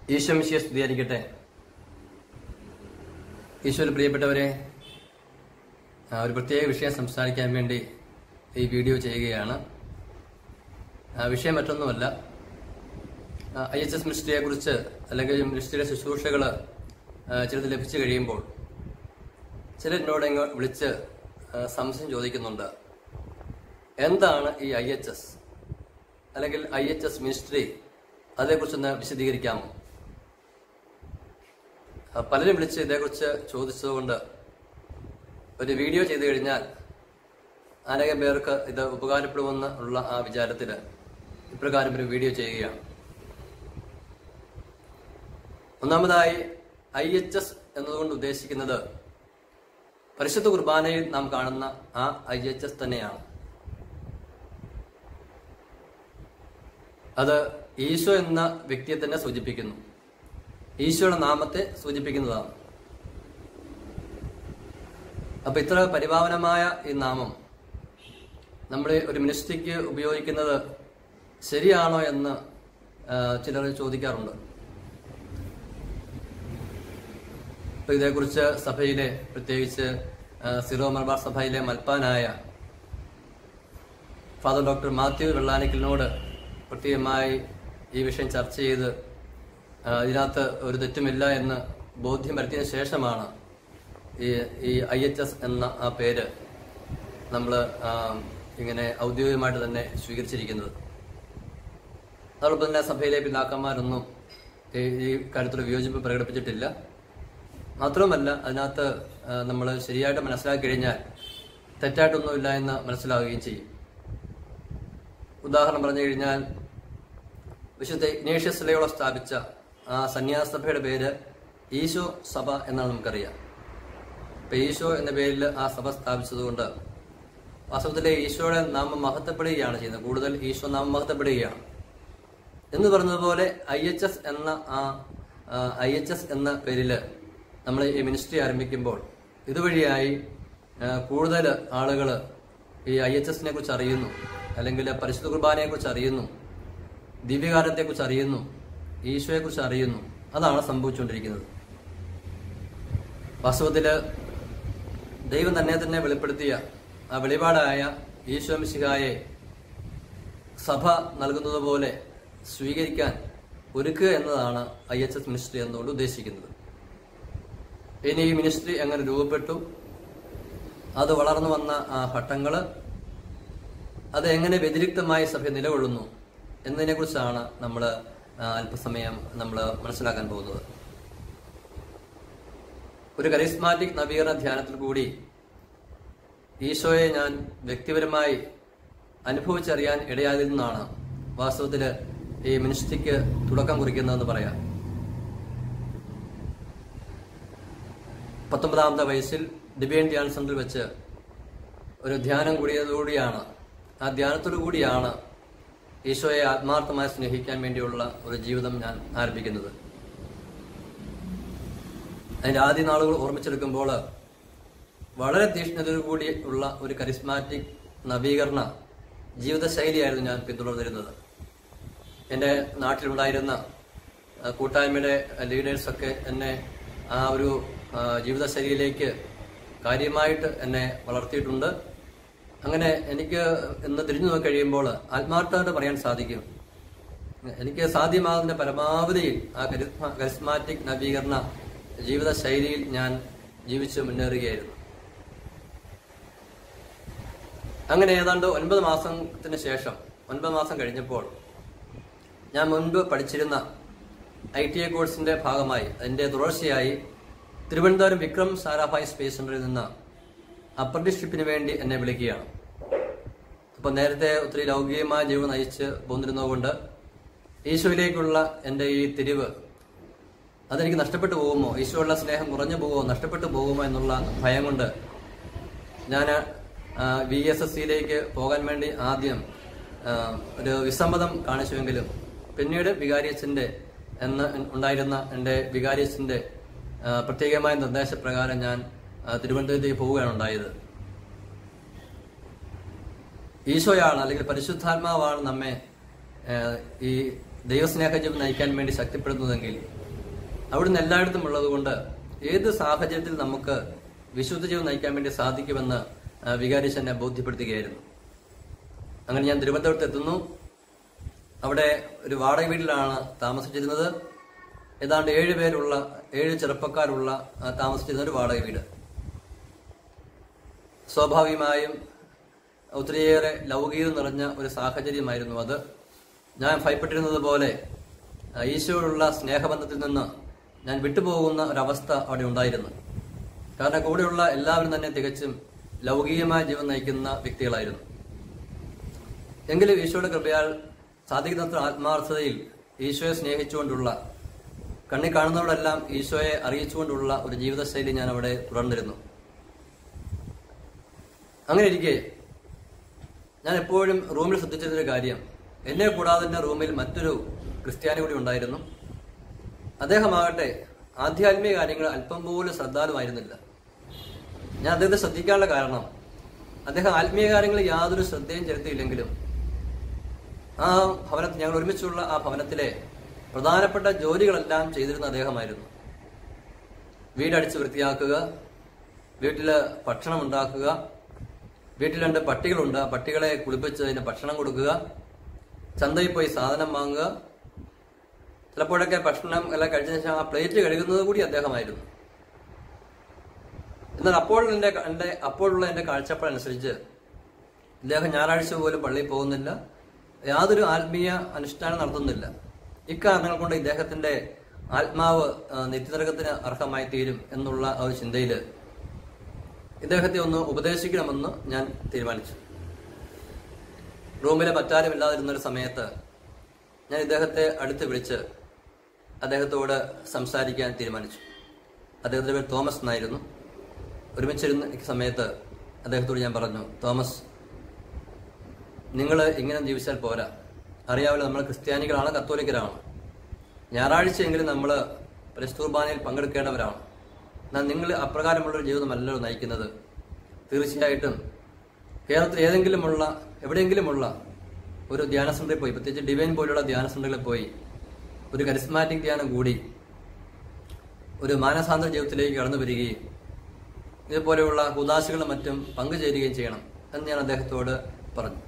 ഈശോ മിശിഹായെ സ്തുതിയായിരിക്കട്ടെ. ഈശോയിൽ പ്രിയപ്പെട്ടവരെ, ഒരു പ്രത്യേക വിഷയം സംസാരിക്കാൻ വേണ്ടി ഈ വീഡിയോ ചെയ്യുകയാണ്. വിഷയം മറ്റൊന്നുമല്ല, IHS മിനിസ്ട്രിയെ കുറിച്ച് അല്ലെങ്കിൽ മിനിസ്ട്രിയുടെ ശുശ്രൂഷകൾ ചിലത് ലഭിച്ചു കഴിയുമ്പോൾ ചിലരോട് ഇങ്ങോട്ട് വിളിച്ച് സംശയം ചോദിക്കുന്നുണ്ട്. എന്താണ് ഈ IHS അല്ലെങ്കിൽ IHS മിനിസ്ട്രി? അതേക്കുറിച്ചൊന്ന് വിശദീകരിക്കാമോ? പലരും വിളിച്ച് ഇതേക്കുറിച്ച് ചോദിച്ചതുകൊണ്ട് ഒരു വീഡിയോ ചെയ്തു കഴിഞ്ഞാൽ അനേകം പേർക്ക് ഇത് ഉപകാരപ്പെടുമെന്ന് ഉള്ള ആ വിചാരത്തിൽ ഇപ്രകാരം ഒരു വീഡിയോ ചെയ്യുകയാണ്. ഒന്നാമതായി IHS എന്നതുകൊണ്ട് ഉദ്ദേശിക്കുന്നത് പരിശുദ്ധ കുർബാനയിൽ നാം കാണുന്ന ആ IHS തന്നെയാണ്. അത് ഈശോ എന്ന വ്യക്തിയെ തന്നെ സൂചിപ്പിക്കുന്നു, ഈശോയുടെ നാമത്തെ സൂചിപ്പിക്കുന്നതാണ്. അപ്പൊ ഇത്ര പരിപാവനമായ ഈ നാമം നമ്മൾ ഒരു മിനിസ്ട്രിക്ക് ഉപയോഗിക്കുന്നത് ശരിയാണോ എന്ന് ചിലർ ചോദിക്കാറുണ്ട്. അപ്പൊ ഇതേക്കുറിച്ച് സഭയിലെ, പ്രത്യേകിച്ച് സിറോ മലബാർ സഭയിലെ മൽപ്പാനായ ഫാദർ ഡോക്ടർ മാത്യു വെള്ളാനിക്കലിനോട് പ്രത്യേകമായി ഈ വിഷയം ചർച്ച ചെയ്ത് ഇതിനകത്ത് ഒരു തെറ്റുമില്ല എന്ന് ബോധ്യം വരുത്തിയതിനു ശേഷമാണ് ഈ IHS എന്ന ആ പേര് നമ്മൾ ഇങ്ങനെ ഔദ്യോഗികമായിട്ട് തന്നെ സ്വീകരിച്ചിരിക്കുന്നത്. അതോടൊപ്പം തന്നെ സഭയിലെ പിതാക്കന്മാരൊന്നും ഈ കാര്യത്തിൽ വിയോജിപ്പ് പ്രകടിപ്പിച്ചിട്ടില്ല. മാത്രവുമല്ല, അതിനകത്ത് നമ്മൾ ശരിയായിട്ട് മനസ്സിലാക്കി കഴിഞ്ഞാൽ തെറ്റായിട്ടൊന്നുമില്ല എന്ന് മനസ്സിലാവുകയും ചെയ്യും. ഉദാഹരണം പറഞ്ഞു കഴിഞ്ഞാൽ, വിശുദ്ധ ഇഗ്നേഷ്യസ് ലയോള സ്ഥാപിച്ച ആ സന്യാസ സഭയുടെ പേര് ഈശോ സഭ എന്നാണ് നമുക്കറിയാം. ഇപ്പൊ ഈശോ എന്ന പേരിൽ ആ സഭ സ്ഥാപിച്ചതുകൊണ്ട് വാസ്തവത്തിലെ ഈശോയുടെ നാമം മഹത്വപ്പെടുകയാണ് ചെയ്യുന്നത്, കൂടുതൽ ഈശോ നാമം മഹത്വപ്പെടുകയാണ്. എന്ന് പറഞ്ഞതുപോലെ IHS എന്ന പേരിൽ നമ്മൾ ഈ മിനിസ്ട്രി ആരംഭിക്കുമ്പോൾ ഇതുവഴിയായി കൂടുതൽ ആളുകൾ ഈ IHSനെ കുറിച്ച് അറിയുന്നു, അല്ലെങ്കിൽ പരിശുദ്ധ കുർബാനയെ കുറിച്ച് അറിയുന്നു, ദിവ്യകാരത്തെ കുറിച്ച് അറിയുന്നു, ഈശോയെ കുറിച്ച് അറിയുന്നു. അതാണ് സംഭവിച്ചുകൊണ്ടിരിക്കുന്നത്. വാസ്തവത്തില് ദൈവം തന്നെ വെളിപ്പെടുത്തിയ ആ വെളിപാടായ ഈശോ മിശിഹായെ സഭ നൽകുന്നത് പോലെ സ്വീകരിക്കാൻ ഒരുക്കുക എന്നതാണ് IHS മിനിസ്ട്രി എന്നുകൊണ്ട് ഉദ്ദേശിക്കുന്നത്. ഇനി ഈ മിനിസ്ട്രി എങ്ങനെ രൂപപ്പെട്ടു, അത് വളർന്നു വന്ന ആ ഘട്ടങ്ങള്, അത് എങ്ങനെ വ്യതിരിക്തമായി സഭ നിലകൊള്ളുന്നു എന്നതിനെ കുറിച്ചാണ് നമ്മൾ അല്പസമയം നമ്മൾ മനസ്സിലാക്കാൻ പോകുന്നത്. ഒരു കരിസ്മാറ്റിക് നവീകരണ ധ്യാനത്തിൽ കൂടി ഈശോയെ ഞാൻ വ്യക്തിപരമായി അനുഭവിച്ചറിയാൻ ഇടയായതെന്നാണ് വാസ്തവത്തില് ഈ മിനിസ്ട്രിക്ക് തുടക്കം കുറിക്കുന്നതെന്ന് പറയാം. 19ാമത്തെ വയസ്സിൽ ഡിവൈൻ ധ്യാന സെന്ററിൽ വെച്ച് ഒരു ധ്യാനം കൂടിയതോടുകൂടിയാണ്, ആ ധ്യാനത്തോടു കൂടിയാണ് ഈശോയെ ആത്മാർത്ഥമായി സ്നേഹിക്കാൻ വേണ്ടിയുള്ള ഒരു ജീവിതം ഞാൻ ആരംഭിക്കുന്നത്. അതിന്റെ ആദ്യ നാളുകൾ ഓർമ്മിച്ചെടുക്കുമ്പോൾ വളരെ തീക്ഷ്ണതയോടുകൂടി ഉള്ള ഒരു കരിസ്മാറ്റിക് നവീകരണ ജീവിതശൈലിയായിരുന്നു ഞാൻ പിന്തുടർന്നിരുന്നത്. എൻ്റെ നാട്ടിലുണ്ടായിരുന്ന കൂട്ടായ്മയുടെ ലീഡേഴ്സൊക്കെ എന്നെ ആ ഒരു ജീവിതശൈലിയിലേക്ക് കാര്യമായിട്ട് എന്നെ വളർത്തിയിട്ടുണ്ട്. അങ്ങനെ എനിക്ക് ഇന്ന് തിരിഞ്ഞു നോക്കി കഴിയുമ്പോൾ ആത്മാർത്ഥമായിട്ട് പറയാൻ സാധിക്കും, എനിക്ക് സാധ്യമാകുന്ന പരമാവധി ആ കരിസ്മാറ്റിക് നവീകരണ ജീവിത ശൈലിയിൽ ഞാൻ ജീവിച്ച് മുന്നേറുകയായിരുന്നു. അങ്ങനെ ഏതാണ്ട് 9 മാസത്തിന് ശേഷം, 9 മാസം കഴിഞ്ഞപ്പോൾ ഞാൻ മുൻപ് പഠിച്ചിരുന്ന ITI കോഴ്സിന്റെ ഭാഗമായി, അതിന്റെ തുടർച്ചയായി തിരുവനന്തപുരം വിക്രം സാരാഭായ് സ്പേസ് സെന്ററിൽ നിന്ന് അപ്രന്റീസ്ഷിപ്പിന് വേണ്ടി എന്നെ വിളിക്കുകയാണ്. അപ്പൊ നേരത്തെ ഒത്തിരി ലൗകികമായ ജീവിതം നയിച്ച് പോന്നിരുന്നതുകൊണ്ട് ഈശോയിലേക്കുള്ള എൻ്റെ ഈ തിരിവ് അതെനിക്ക് നഷ്ടപ്പെട്ടു പോകുമോ, ഈശോയുള്ള സ്നേഹം കുറഞ്ഞു പോകുമോ, നഷ്ടപ്പെട്ടു പോകുമോ എന്നുള്ള ഭയം കൊണ്ട് ഞാൻ VSSCയിലേക്ക് പോകാൻ വേണ്ടി ആദ്യം ഒരു വിസമ്മതം കാണിച്ചുവെങ്കിലും പിന്നീട് വികാരിയച്ഛൻ്റെ ഉണ്ടായിരുന്ന എൻ്റെ വികാരിയച്ഛൻ്റെ പ്രത്യേകമായ നിർദ്ദേശപ്രകാരം ഞാൻ തിരുവനന്തപുരത്തേക്ക് പോവുകയാണ് ഉണ്ടായത്. ഈശോയാണ് അല്ലെങ്കിൽ പരിശുദ്ധാത്മാവാണ് നമ്മെ ഈ ദൈവസ്നേഹജീവിതം നയിക്കാൻ വേണ്ടി ശക്തിപ്പെടുത്തുന്നതെങ്കിൽ അവിടുന്ന് എല്ലായിടത്തും ഉള്ളത് കൊണ്ട് ഏത് സാഹചര്യത്തിൽ നമുക്ക് വിശുദ്ധ ജീവിതം നയിക്കാൻ വേണ്ടി സാധിക്കുമെന്ന് വികാരിച്ച് എന്നെ ബോധ്യപ്പെടുത്തുകയായിരുന്നു. അങ്ങനെ ഞാൻ തിരുവനന്തപുരത്ത് എത്തുന്നു. അവിടെ ഒരു വാടക വീട്ടിലാണ് താമസിച്ചിരുന്നത്. ഏതാണ്ട് 7 ചെറുപ്പക്കാരുള്ള താമസിച്ചിരുന്ന ഒരു വാടക വീട്. സ്വാഭാവികമായും ഒത്തിരിയേറെ ലൗകികം നിറഞ്ഞ ഒരു സാഹചര്യമായിരുന്നു അത്. ഞാൻ ഭയപ്പെട്ടിരുന്നത് പോലെ ഈശോയോടുള്ള സ്നേഹബന്ധത്തിൽ നിന്ന് ഞാൻ വിട്ടുപോകുന്ന ഒരവസ്ഥ അവിടെ ഉണ്ടായിരുന്നു. കാരണം കൂടെയുള്ള എല്ലാവരും തന്നെ തികച്ചും ലൗകികമായ ജീവൻ നയിക്കുന്ന വ്യക്തികളായിരുന്നു. എങ്കിലും ഈശോയുടെ കൃപയാൽ സാധിക്കുന്നത്ര ആത്മാർത്ഥതയിൽ ഈശോയെ സ്നേഹിച്ചുകൊണ്ടുള്ള, കണ്ണി കാണുന്നവരോടെല്ലാം ഈശോയെ അറിയിച്ചുകൊണ്ടുള്ള ഒരു ജീവിതശൈലി ഞാൻ അവിടെ തുടർന്നിരുന്നു. അങ്ങനെ ഇരിക്കെ ഞാൻ എപ്പോഴും റൂമിൽ ശ്രദ്ധിച്ചിരുന്നൊരു കാര്യം, എന്നെ കൂടാതെ തന്നെ റൂമിൽ മറ്റൊരു ക്രിസ്ത്യാനി കൂടി ഉണ്ടായിരുന്നു. അദ്ദേഹമാകട്ടെ ആധ്യാത്മിക കാര്യങ്ങൾ അല്പം പോലും ശ്രദ്ധാലുമായിരുന്നില്ല. ഞാൻ അദ്ദേഹത്തെ ശ്രദ്ധിക്കാനുള്ള കാരണം, അദ്ദേഹം ആത്മീയ കാര്യങ്ങളിൽ യാതൊരു ശ്രദ്ധയും ചെലുത്തിയില്ലെങ്കിലും ആ ഭവനത്തിൽ, ഞങ്ങൾ ഒരുമിച്ചുള്ള ആ ഭവനത്തിലെ പ്രധാനപ്പെട്ട ജോലികളെല്ലാം ചെയ്തിരുന്ന അദ്ദേഹമായിരുന്നു. വീടടിച്ച് വൃത്തിയാക്കുക, വീട്ടിൽ ഭക്ഷണം ഉണ്ടാക്കുക, വീട്ടിൽ 2 പട്ടികളുണ്ട്, ആ പട്ടികളെ കുളിപ്പിച്ച് അതിന് ഭക്ഷണം കൊടുക്കുക, ചന്തയിൽ പോയി സാധനം വാങ്ങുക, ചിലപ്പോഴൊക്കെ ഭക്ഷണം എല്ലാം കഴിച്ച ശേഷം ആ പ്ലേറ്റ് കഴുകുന്നത് കൂടി അദ്ദേഹമായിരുന്നു. എന്നാൽ അപ്പോഴുള്ള എൻ്റെ കാഴ്ചപ്പാടനുസരിച്ച് ഇദ്ദേഹം ഞായറാഴ്ച പോലും പള്ളിയിൽ പോകുന്നില്ല, യാതൊരു ആത്മീയ അനുഷ്ഠാനം നടത്തുന്നില്ല. ഇക്കാരണങ്ങൾ കൊണ്ട് ഇദ്ദേഹത്തിന്റെ ആത്മാവ് നിത്യനരകത്തിന് അർഹമായി തീരും എന്നുള്ള ഒരു ചിന്തയിൽ ഇദ്ദേഹത്തെ ഒന്ന് ഉപദേശിക്കണമെന്ന് ഞാൻ തീരുമാനിച്ചു. റൂമിലെ മറ്റാരും ഇല്ലാതിരുന്നൊരു സമയത്ത് ഞാൻ ഇദ്ദേഹത്തെ അടുത്ത് വിളിച്ച് അദ്ദേഹത്തോട് സംസാരിക്കാൻ തീരുമാനിച്ചു. അദ്ദേഹത്തിന്റെ പേര് തോമസ് എന്നായിരുന്നു. ഒരുമിച്ചിരുന്ന സമയത്ത് അദ്ദേഹത്തോട് ഞാൻ പറഞ്ഞു, തോമസ്, നിങ്ങൾ ഇങ്ങനെ ജീവിച്ചാൽ പോരാ. അറിയാമല്ലോ, നമ്മൾ ക്രിസ്ത്യാനികളാണ്, കത്തോലിക്കരാണ്. ഞായറാഴ്ചയെങ്കിലും നമ്മൾ പരിശുദ്ധ പങ്കെടുക്കേണ്ടവരാണ്. എന്നാൽ നിങ്ങൾ അപ്രകാരമുള്ളൊരു ജീവിതമല്ലല്ലോ നയിക്കുന്നത്. തീർച്ചയായിട്ടും കേരളത്തിൽ എവിടെയെങ്കിലുമുള്ള ഒരു ധ്യാന സെന്ററിൽ പോയി, പ്രത്യേകിച്ച് ഡിവൈൻ പോലുള്ള ധ്യാന സെന്ററുകളിൽ പോയി ഒരു കരിസ്മാറ്റിക് ധ്യാനം കൂടി ഒരു മാനസാന്തര ജീവിതത്തിലേക്ക് കടന്നു വരികയും ഇതുപോലെയുള്ള ഉദാശകളും മറ്റും പങ്കുചേരുകയും ചെയ്യണം എന്ന് ഞാൻ അദ്ദേഹത്തോട് പറഞ്ഞു.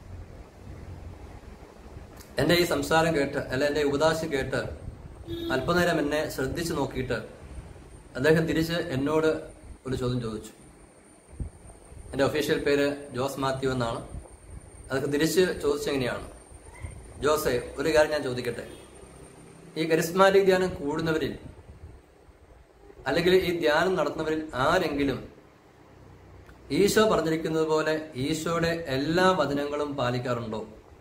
എൻ്റെ ഈ സംസാരം കേട്ട്, എൻ്റെ ഉപദേശം കേട്ട് അല്പനേരം എന്നെ ശ്രദ്ധിച്ചു നോക്കിയിട്ട് അദ്ദേഹം തിരിച്ച് എന്നോട് ഒരു ചോദ്യം ചോദിച്ചു. എൻ്റെ ഒഫീഷ്യൽ പേര് ജോസ് മാത്യു എന്നാണ്. അതൊക്കെ തിരിച്ച് ചോദിച്ചെങ്ങനെയാണ്, ജോസെ, ഒരു കാര്യം ഞാൻ ചോദിക്കട്ടെ, ഈ കരിസ്മാറ്റിക് ധ്യാനം കൂടുന്നവരിൽ അല്ലെങ്കിൽ ഈ ധ്യാനം നടത്തുന്നവരിൽ ആരെങ്കിലും ഈശോ പറഞ്ഞിരിക്കുന്നത് പോലെ ഈശോയുടെ എല്ലാ വചനങ്ങളും പാലിക്കാറുണ്ടോ?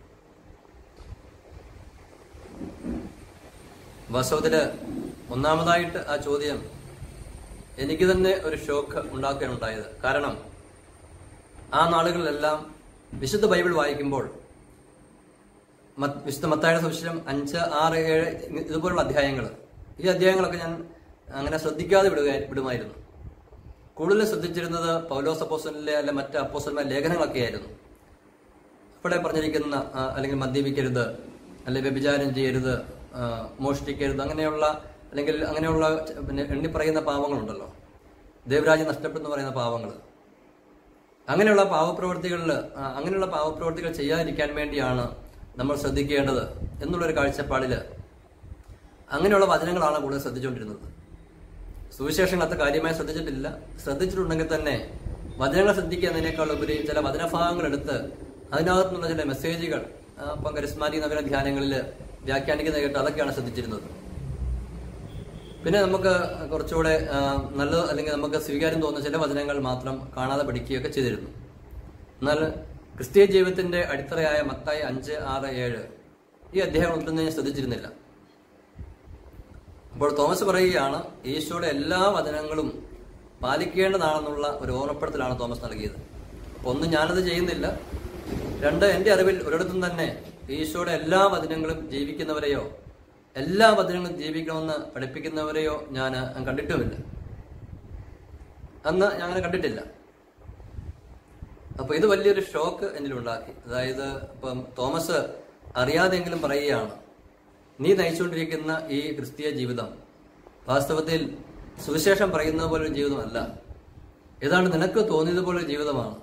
വാസ്തവത്തില് ഒന്നാമതായിട്ട് ആ ചോദ്യം എനിക്ക് തന്നെ ഒരു ഷോക്ക് ഉണ്ടാക്കാനുണ്ടായത്. കാരണം ആ നാളുകളിലെല്ലാം വിശുദ്ധ ബൈബിൾ വായിക്കുമ്പോൾ വിശുദ്ധ മത്തായിയുടെ സുവിശേഷം 5, 6, 7 ഇതുപോലുള്ള ഈ അധ്യായങ്ങളൊക്കെ ഞാൻ അങ്ങനെ ശ്രദ്ധിക്കാതെ വിടുമായിരുന്നു. കൂടുതൽ ശ്രദ്ധിച്ചിരുന്നത് പൗലോസ് അപ്പോസ്തലനിലെ അല്ലെ മറ്റ് അപ്പോസ്തലന്മാരുടെ ലേഖനങ്ങളൊക്കെ ആയിരുന്നു. അവിടെ പറഞ്ഞിരിക്കുന്ന അല്ലെങ്കിൽ മദ്യപിക്കരുത്, അല്ലെങ്കിൽ വ്യഭിചാരം ചെയ്യരുത്, മോഷ്ടിക്കരുത്, അങ്ങനെയുള്ള പിന്നെ എണ്ണി പറയുന്ന പാവങ്ങളുണ്ടല്ലോ, ദൈവരാജ്യം നഷ്ടപ്പെടുന്നു പറയുന്ന പാവങ്ങൾ, അങ്ങനെയുള്ള പാവപ്രവർത്തികൾ ചെയ്യാതിരിക്കാൻ വേണ്ടിയാണ് നമ്മൾ ശ്രദ്ധിക്കേണ്ടത് എന്നുള്ളൊരു കാഴ്ചപ്പാടില് അങ്ങനെയുള്ള വചനങ്ങളാണ് കൂടുതൽ ശ്രദ്ധിച്ചുകൊണ്ടിരുന്നത്. സുവിശേഷങ്ങളത്തെ കാര്യമായി ശ്രദ്ധിച്ചിട്ടില്ല. ശ്രദ്ധിച്ചിട്ടുണ്ടെങ്കിൽ തന്നെ വചനങ്ങൾ ശ്രദ്ധിക്കുന്നതിനേക്കാൾ ഉപരി ചില വചനഭാഗങ്ങൾ എടുത്ത് അതിനകത്തുനിന്നുള്ള ചില മെസ്സേജുകൾ ഇപ്പം കരിസ്മാറ്റിക് നഗര ധ്യാനങ്ങളിൽ വ്യാഖ്യാനിക്കുന്ന കേട്ട് അതൊക്കെയാണ് ശ്രദ്ധിച്ചിരുന്നത്. പിന്നെ നമുക്ക് കുറച്ചുകൂടെ നല്ലത് അല്ലെങ്കിൽ നമുക്ക് സ്വീകാര്യം തോന്നുന്ന ചില വചനങ്ങൾ മാത്രം കാണാതെ പഠിക്കുകയൊക്കെ ചെയ്തിരുന്നു. എന്നാൽ ക്രിസ്തീയ ജീവിതത്തിന്റെ അടിത്തറയായ മത്തായി 5, 6, 7 ഈ അധ്യായങ്ങളൊന്നും ഞാൻ ശ്രദ്ധിച്ചിരുന്നില്ല. അപ്പോൾ തോമസ് പറയുകയാണ്, ഈശോയുടെ എല്ലാ വചനങ്ങളും പാലിക്കേണ്ടതാണെന്നുള്ള ഒരു ഓർമ്മപ്പെടുത്തലാണ് തോമസ് നൽകിയത്. അപ്പൊ ഒന്ന്, ഞാനത് ചെയ്യുന്നില്ല. 2, എൻ്റെ അറിവിൽ ഒരിടത്തും തന്നെ ഈശോയുടെ എല്ലാ വചനങ്ങളും ജീവിക്കുന്നവരെയോ എല്ലാ വചനങ്ങളും ജീവിക്കണമെന്ന് പഠിപ്പിക്കുന്നവരെയോ ഞാൻ കണ്ടിട്ടുമില്ല. അന്ന് ഞാൻ അങ്ങനെ കണ്ടിട്ടില്ല. അപ്പൊ ഇത് വലിയൊരു ഷോക്ക് എന്നിലുണ്ടാക്കി. അതായത് ഇപ്പം തോമസ് അറിയാതെങ്കിലും പറയുകയാണ്, നീ നയിച്ചുകൊണ്ടിരിക്കുന്ന ഈ ക്രിസ്തീയ ജീവിതം വാസ്തവത്തിൽ സുവിശേഷം പറയുന്നത് പോലൊരു ജീവിതമല്ല. ഏതാണ്ട് നിനക്ക് തോന്നിയതുപോലൊരു ജീവിതമാണ്.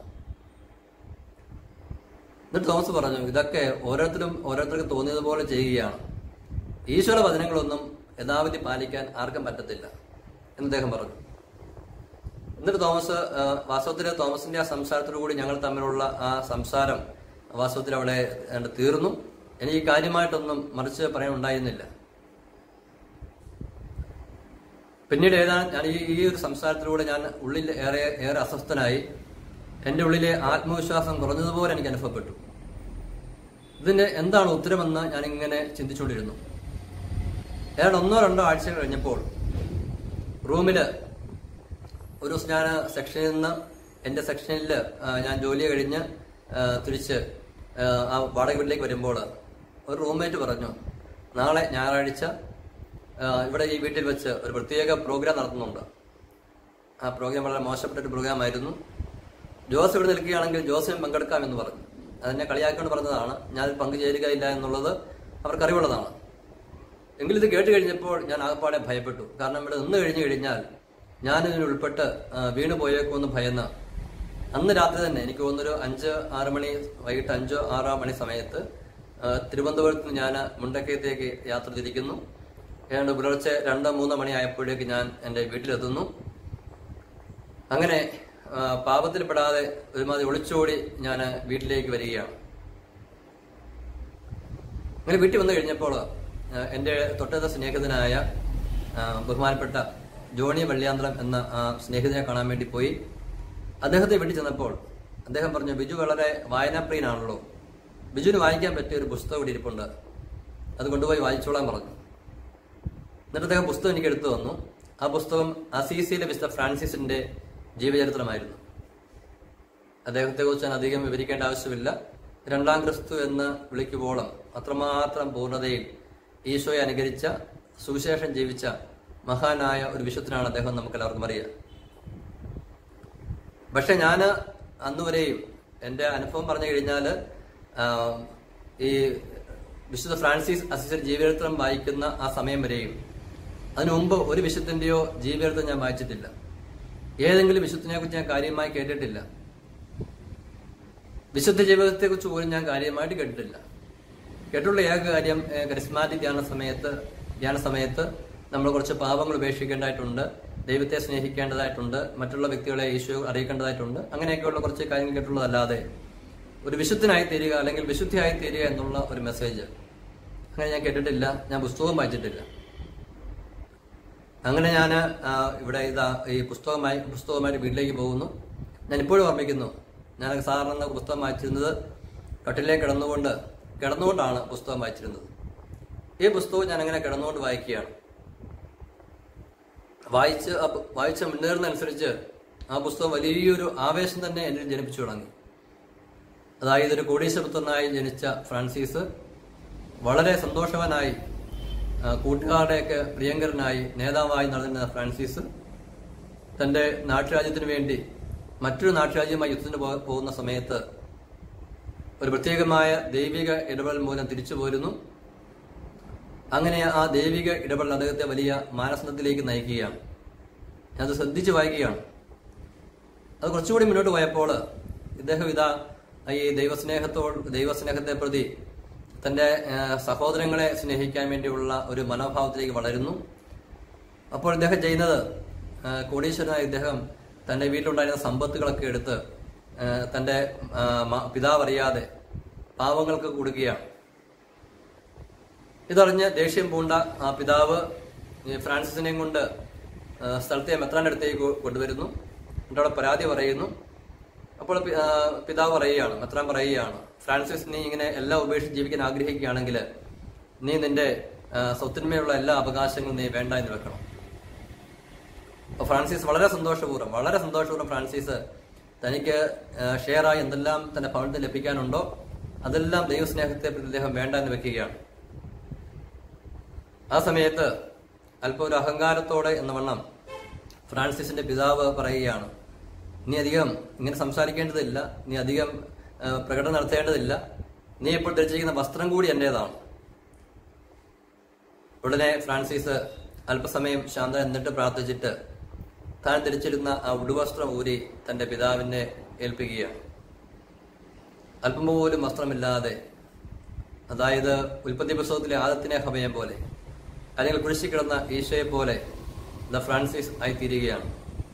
എന്നിട്ട് തോമസ് പറഞ്ഞു, ഇതൊക്കെ ഓരോരുത്തർക്ക് തോന്നിയതുപോലെ ചെയ്യുകയാണ്. ഈശ്വര വചനങ്ങളൊന്നും യഥാവിധി പാലിക്കാൻ ആർക്കും പറ്റത്തില്ല എന്ന് അദ്ദേഹം പറഞ്ഞു. എന്നിട്ട് തോമസിന്റെ ആ സംസാരത്തോടു കൂടി ഞങ്ങൾ തമ്മിലുള്ള ആ സംസാരം വാസ്തവത്തിൽ അവിടെ തീർന്നു. എനിക്ക് കാര്യമായിട്ടൊന്നും മറിച്ച് പറയാനുണ്ടായിരുന്നില്ല. പിന്നീട് ഞാൻ ഈ ഒരു സംസാരത്തിലൂടെ ഞാൻ ഉള്ളിൽ ഏറെ അസ്വസ്ഥനായി. എൻ്റെ ഉള്ളിലെ ആത്മവിശ്വാസം കുറഞ്ഞതുപോലെ എനിക്ക് അനുഭവപ്പെട്ടു. ഇതിന് എന്താണ് ഉത്തരമെന്ന് ഞാനിങ്ങനെ ചിന്തിച്ചുകൊണ്ടിരുന്നു. ഏതാണ്ട് 1-2 ആഴ്ചകൾ കഴിഞ്ഞപ്പോൾ റൂമില് ഒരു ദിവസം ഞാൻ സെക്ഷനിൽ നിന്ന് എൻ്റെ സെക്ഷനിൽ ഞാൻ ജോലി കഴിഞ്ഞ് തിരിച്ച് ആ വാടക വീട്ടിലേക്ക് വരുമ്പോൾ ഒരു റൂംമേറ്റ് പറഞ്ഞു, നാളെ ഞായറാഴ്ച ഇവിടെ ഈ വീട്ടിൽ വെച്ച് ഒരു പ്രത്യേക പ്രോഗ്രാം നടത്തുന്നുണ്ട്. ആ പ്രോഗ്രാം വളരെ മോശപ്പെട്ടൊരു പ്രോഗ്രാമായിരുന്നു. ജോസ് ഇവിടെ നിൽക്കുകയാണെങ്കിൽ ജോസിനും പങ്കെടുക്കാമെന്ന് പറഞ്ഞു. അതെന്നെ കളിയാക്കൊണ്ട് പറഞ്ഞതാണ്. ഞാൻ പങ്കുചേരുകയില്ല എന്നുള്ളത് അവർക്കറിവുള്ളതാണ്. എങ്കിലും ഇത് കേട്ട് കഴിഞ്ഞപ്പോൾ ഞാൻ ആകപ്പാടെ ഭയപ്പെട്ടു. കാരണം ഇവിടെ നിന്ന് കഴിഞ്ഞാൽ ഞാനിതിന് ഉൾപ്പെട്ട് വീണു പോയേക്കുമെന്ന് ഭയന്ന് അന്ന് രാത്രി തന്നെ എനിക്ക് തോന്നുന്നൊരു 5-6 മണി, വൈകിട്ട് 5-6 മണി സമയത്ത് തിരുവനന്തപുരത്ത് നിന്ന് ഞാൻ മുണ്ടക്കയത്തേക്ക് യാത്ര തിരിക്കുന്നു. ഏതാണ്ട് പുലർച്ചെ 2-3 മണി ആയപ്പോഴേക്ക് ഞാൻ എൻ്റെ വീട്ടിലെത്തുന്നു. അങ്ങനെ പാപത്തിൽപ്പെടാതെ ഒരുമാതിരി ഒളിച്ചോടി ഞാൻ വീട്ടിലേക്ക് വരികയാണ്. അങ്ങനെ വീട്ടിൽ വന്നു കഴിഞ്ഞപ്പോൾ എൻ്റെ തൊട്ടടുത്ത സ്നേഹിതനായ ബഹുമാനപ്പെട്ട ജോണി വെള്ളിയാന്തരം എന്ന സ്നേഹിതനെ കാണാൻ വേണ്ടി പോയി. അദ്ദേഹത്തെ വീട്ടിൽ ചെന്നപ്പോൾ അദ്ദേഹം പറഞ്ഞു, ബിജു വളരെ വായനാപ്രിയനാണല്ലോ, ബിജുവിന് വായിക്കാൻ പറ്റിയ ഒരു പുസ്തകം ഇവിടെ ഇരിപ്പുണ്ട്, അത് കൊണ്ടുപോയി വായിച്ചോളാൻ പറഞ്ഞു. എന്നിട്ട് അദ്ദേഹം പുസ്തകം എനിക്ക് എടുത്തു തന്നു. ആ പുസ്തകം അസീസിയിലെ വിശുദ്ധ ഫ്രാൻസിസിന്റെ ജീവചരിത്രമായിരുന്നു. അദ്ദേഹത്തെക്കുറിച്ച് ഞാൻ അധികം വിവരിക്കേണ്ട ആവശ്യമില്ല. 2ാം ക്രിസ്തു എന്ന് വിളിക്കുവോളം അത്രമാത്രം പൂർണ്ണതയിൽ ഈശോയെ അനുകരിച്ച, സുവിശേഷം ജീവിച്ച മഹാനായ ഒരു വിശുദ്ധനാണ് അദ്ദേഹം, നമുക്കെല്ലാവർക്കും അറിയാം. പക്ഷെ ഞാൻ അന്നുവരെയും എൻ്റെ അനുഭവം പറഞ്ഞു കഴിഞ്ഞാൽ ഈ വിശുദ്ധ ഫ്രാൻസിസ് അസീസിയുടെ ജീവചരിത്രം വായിക്കുന്ന ആ സമയം വരെയും അതിനു മുമ്പ് ഒരു വിശുദ്ധന്റെയോ ജീവചരിത്രം ഞാൻ വായിച്ചിട്ടില്ല. ഏതെങ്കിലും വിശുദ്ധനെ കുറിച്ച് ഞാൻ കാര്യമായി കേട്ടിട്ടില്ല. വിശുദ്ധ ജീവിതത്തെ കുറിച്ച് പോലും ഞാൻ കാര്യമായിട്ട് കേട്ടിട്ടില്ല. കേട്ടുള്ള ഏക കാര്യം കരിസ്മാറ്റിക് ധ്യാന സമയത്ത് നമ്മൾ കുറച്ച് പാപങ്ങൾ ഉപേക്ഷിക്കേണ്ടതായിട്ടുണ്ട്, ദൈവത്തെ സ്നേഹിക്കേണ്ടതായിട്ടുണ്ട്, മറ്റുള്ള വ്യക്തികളെ ഈശോ അറിയിക്കേണ്ടതായിട്ടുണ്ട്, അങ്ങനെയൊക്കെയുള്ള കുറച്ച് കാര്യങ്ങൾ കേട്ടുള്ളതല്ലാതെ ഒരു വിശുദ്ധനായി തീരുക അല്ലെങ്കിൽ വിശുദ്ധിയായി തീരുക എന്നുള്ള ഒരു മെസ്സേജ് അങ്ങനെ ഞാൻ കേട്ടിട്ടില്ല. ഞാൻ പുസ്തകം വായിച്ചിട്ടില്ല. അങ്ങനെ ഞാൻ ഇവിടെ ഈ പുസ്തകമായിട്ട് വീട്ടിലേക്ക് പോകുന്നു. ഞാൻ ഇപ്പോഴും ഓർമ്മിക്കുന്നു, ഞാൻ സാധാരണ പുസ്തകം വായിച്ചിരുന്നത് കട്ടിലേക്ക് കിടന്നുകൊണ്ടാണ് പുസ്തകം വായിച്ചിരുന്നത്. ഈ പുസ്തകം ഞാൻ അങ്ങനെ കിടന്നുകൊണ്ട് വായിക്കുകയാണ്. വായിച്ച് മുന്നേറുന്നതനുസരിച്ച് ആ പുസ്തകം വലിയൊരു ആവേശം തന്നെ എന്നിൽ ജനിപ്പിച്ചു തുടങ്ങി. അതായത് ഒരു കോടീശ്വരപുത്രനായി ജനിച്ച ഫ്രാൻസിസ് വളരെ സന്തോഷവാനായി, കൂട്ടുകാരുടെയൊക്കെ പ്രിയങ്കരനായി, നേതാവായി നടന്നിരുന്ന ഫ്രാൻസിസ് തന്റെ നാട്ടുരാജ്യത്തിന് വേണ്ടി മറ്റൊരു നാട്ടുരാജ്യമായി യുദ്ധത്തിന് പോകുന്ന സമയത്ത് ഒരു പ്രത്യേകമായ ദൈവിക ഇടപെടൽ മൂലം തിരിച്ചു പോരുന്നു. അങ്ങനെ ആ ദൈവിക ഇടപെടൽ അദ്ദേഹത്തെ വലിയ മാനസാന്തരത്തിലേക്ക് നയിക്കുകയാണ്. ഞാനത് ശ്രദ്ധിച്ച് വായിക്കുകയാണ്. അത് കുറച്ചുകൂടി മുന്നോട്ട് പോയപ്പോൾ ഇദ്ദേഹം ഈ ദൈവസ്നേഹത്തെ പ്രതി തന്റെ സഹോദരങ്ങളെ സ്നേഹിക്കാൻ വേണ്ടിയുള്ള ഒരു മനോഭാവത്തിലേക്ക് വളരുന്നു. അപ്പോൾ ഇദ്ദേഹം ചെയ്യുന്നത്, കോടീശ്വരനായ ഇദ്ദേഹം തന്റെ വീട്ടിലുണ്ടായിരുന്ന സമ്പത്തുകളൊക്കെ എടുത്ത് തന്റെ പിതാവ് അറിയാതെ പാവങ്ങൾക്ക് കൊടുക്കുകയാണ്. ഇതറിഞ്ഞ് ദേഷ്യം പൂണ്ട ആ പിതാവ് ഫ്രാൻസിസിനെയും കൊണ്ട് സ്ഥലത്തെ മെത്രാന്റെ അടുത്തേക്ക് കൊണ്ടുവരുന്നു. എന്നിട്ട് അവിടെ പരാതി പറയുന്നു. അപ്പോൾ മെത്രാൻ പറയുകയാണ്, ഫ്രാൻസിസ്, നീ ഇങ്ങനെ എല്ലാം ഉപേക്ഷിച്ച് ജീവിക്കാൻ ആഗ്രഹിക്കുകയാണെങ്കിൽ നീ നിന്റെ സ്വത്തിന്മേലുള്ള എല്ലാ അവകാശങ്ങളും നീ വേണ്ട എന്ന് വെക്കണം. അപ്പൊ ഫ്രാൻസിസ് വളരെ സന്തോഷപൂർവ്വം ഫ്രാൻസിസ് തനിക്ക് ഷെയറായി എന്തെല്ലാം തന്റെ ഭവനത്തിൽ ലഭിക്കാനുണ്ടോ അതെല്ലാം ദൈവസ്നേഹത്തെ പ്രതി അദ്ദേഹം വേണ്ട എന്ന് വെക്കുകയാണ്. ആ സമയത്ത് അല്പം ഒരു അഹങ്കാരത്തോടെ എന്ന വണ്ണം ഫ്രാൻസിസിന്റെ പിതാവ് പറയുകയാണ്, നീ അധികം ഇങ്ങനെ സംസാരിക്കേണ്ടതില്ല, നീ അധികം പ്രകടനം നടത്തേണ്ടതില്ല, നീ ഇപ്പോൾ ധരിച്ചിരിക്കുന്ന വസ്ത്രം കൂടി എന്റേതാണ്. ഉടനെ ഫ്രാൻസിസ് അല്പസമയം ശാന്ത എന്നിട്ട് പ്രാർത്ഥിച്ചിട്ട് താൻ ധരിച്ചിരുന്ന ആ ഉടുവസ്ത്രം ഊരി തന്റെ പിതാവിനെ ഏൽപ്പിക്കുകയാണ്. അല്പം പോലും വസ്ത്രമില്ലാതെ, അതായത് ഉൽപ്പത്തി പുസ്തകത്തിലെ ആദത്തിനെ ഹവയെ പോലെ അല്ലെങ്കിൽ കുരിശിക്കിടന്ന ഈശോയെ പോലെ ഫ്രാൻസിസ് ആയിത്തീരുകയാണ്.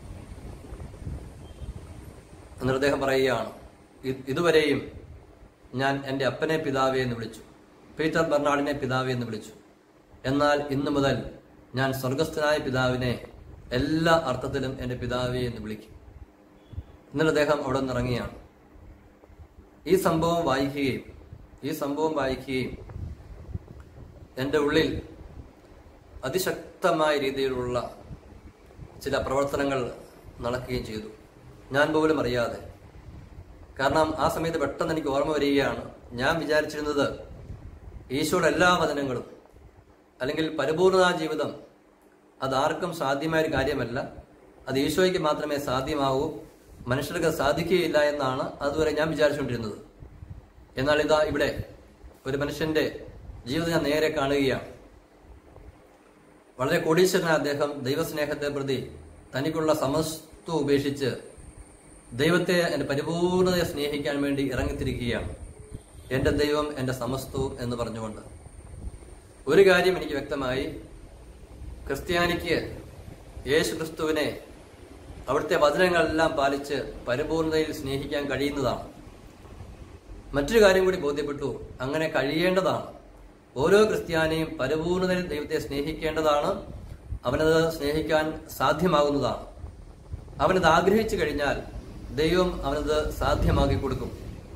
എന്നിട്ട് അദ്ദേഹം പറയുകയാണ്, ഇതുവരെയും ഞാൻ എൻ്റെ അപ്പനെ പിതാവേ എന്ന് വിളിച്ചു, പീറ്റർ ബെർണാഡിനെ പിതാവേ എന്ന് വിളിച്ചു. എന്നാൽ ഇന്നു മുതൽ ഞാൻ സ്വർഗസ്ഥനായ പിതാവിനെ എല്ലാ അർത്ഥത്തിലും എൻ്റെ പിതാവേ എന്ന് വിളിക്കും. എന്നിട്ട് അദ്ദേഹം അവിടെ നിന്ന് ഇറങ്ങിയാണ്. ഈ സംഭവം വായിക്കുകയും എൻ്റെ ഉള്ളിൽ അതിശക്തമായ രീതിയിലുള്ള ചില പ്രവർത്തനങ്ങൾ നടക്കുകയും ചെയ്തു, ഞാൻ പോലും അറിയാതെ. കാരണം ആ സമയത്ത് പെട്ടെന്ന് എനിക്ക് ഓർമ്മ വരികയാണ്, ഞാൻ വിചാരിച്ചിരുന്നത് ഈശോയുടെ എല്ലാ വചനങ്ങളും അല്ലെങ്കിൽ പരിപൂർണതാ ജീവിതം അതാർക്കും സാധ്യമായ ഒരു കാര്യമല്ല, അത് ഈശോയ്ക്ക് മാത്രമേ സാധ്യമാവൂ, മനുഷ്യർക്ക് സാധിക്കുകയില്ല എന്നാണ് അതുവരെ ഞാൻ വിചാരിച്ചുകൊണ്ടിരുന്നത്. എന്നാൽ ഇതാ ഇവിടെ ഒരു മനുഷ്യന്റെ ജീവിതം ഞാൻ നേരെ കാണുകയാണ്. വളരെ കോടീശ്വരനായ അദ്ദേഹം ദൈവസ്നേഹത്തെ പ്രതി തനിക്കുള്ള സമസ്തം ഉപേക്ഷിച്ച് ദൈവത്തെ എൻ്റെ പരിപൂർണതയെ സ്നേഹിക്കാൻ വേണ്ടി ഇറങ്ങിത്തിരിക്കുകയാണ്. എൻ്റെ ദൈവം എൻ്റെ സമസ്തവും എന്ന് പറഞ്ഞുകൊണ്ട്. ഒരു കാര്യം എനിക്ക് വ്യക്തമായി, ക്രിസ്ത്യാനിക്ക് യേശു ക്രിസ്തുവിനെ അവിടുത്തെ വചനങ്ങളെല്ലാം പാലിച്ച് പരിപൂർണതയിൽ സ്നേഹിക്കാൻ കഴിയുന്നതാണ്. മറ്റൊരു കാര്യം കൂടി ബോധ്യപ്പെട്ടു, അങ്ങനെ കഴിയേണ്ടതാണ്. ഓരോ ക്രിസ്ത്യാനിയും പരിപൂർണതയിൽ ദൈവത്തെ സ്നേഹിക്കേണ്ടതാണ്. അവനത് സ്നേഹിക്കാൻ സാധ്യമാകുന്നതാണ്. അവനത് ആഗ്രഹിച്ചു കഴിഞ്ഞാൽ ദൈവം അവനത് സാധ്യമാക്കി കൊടുക്കും.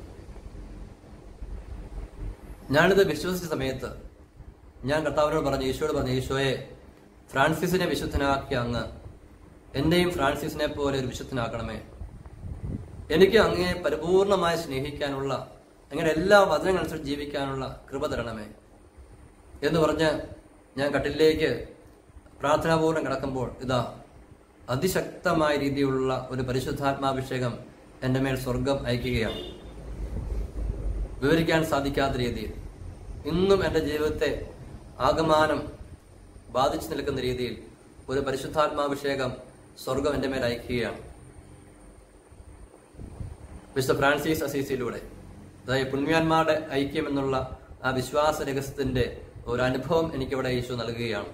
ഞാനിത് വിശ്വസിച്ച സമയത്ത് ഞാൻ കർത്താവിനോട് പറഞ്ഞു, ഈശോയോട് പറഞ്ഞു, ഈശോയെ, ഫ്രാൻസിസിനെ വിശുദ്ധനാക്കിയ അങ്ങ് എന്നെയും ഫ്രാൻസിസിനെ പോലെ ഒരു വിശുദ്ധനാക്കണമേ. എനിക്ക് അങ്ങയെ പരിപൂർണമായി സ്നേഹിക്കാനുള്ള, അങ്ങനെ എല്ലാ വചനങ്ങളനുസരിച്ച് ജീവിക്കാനുള്ള കൃപ തരണമേ എന്ന് പറഞ്ഞ് ഞാൻ കട്ടിലേക്ക് പ്രാർത്ഥനാപൂർവ്വം കിടക്കുമ്പോൾ ഇതാ അതിശക്തമായ രീതിയിലുള്ള ഒരു പരിശുദ്ധാത്മാഭിഷേകം എൻ്റെ മേൽ സ്വർഗം അയക്കുകയാണ്. വിവരിക്കാൻ സാധിക്കാത്ത രീതിയിൽ ഇന്നും എൻ്റെ ജീവിതത്തെ ആകമാനം ബാധിച്ചു നിൽക്കുന്ന രീതിയിൽ ഒരു പരിശുദ്ധാത്മാഭിഷേകം സ്വർഗം എൻ്റെ മേൽ അയക്കുകയാണ്. വിശുദ്ധ ഫ്രാൻസിസ് അസീസിയിലൂടെ, അതായത് പുണ്യാന്മാരുടെ ഐക്യം എന്നുള്ള ആ വിശ്വാസ രഹസ്യത്തിന്റെ ഒരു അനുഭവം എനിക്കിവിടെ യേശു നൽകുകയാണ്.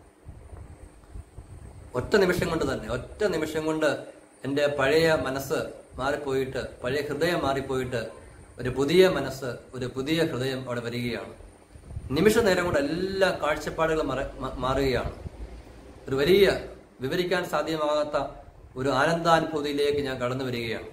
ഒറ്റ നിമിഷം കൊണ്ട് എൻ്റെ പഴയ മനസ്സ് മാറിപ്പോയിട്ട്, പഴയ ഹൃദയം മാറിപ്പോയിട്ട് ഒരു പുതിയ മനസ്സ്, ഒരു പുതിയ ഹൃദയം അവിടെ വരികയാണ്. നിമിഷ നേരം കൊണ്ട് എല്ലാ കാഴ്ചപ്പാടുകളും മാറുകയാണ്. ഒരു വലിയ വിവരിക്കാൻ സാധ്യമാകാത്ത ഒരു ആനന്ദാനുഭൂതിയിലേക്ക് ഞാൻ കടന്നു വരികയാണ്.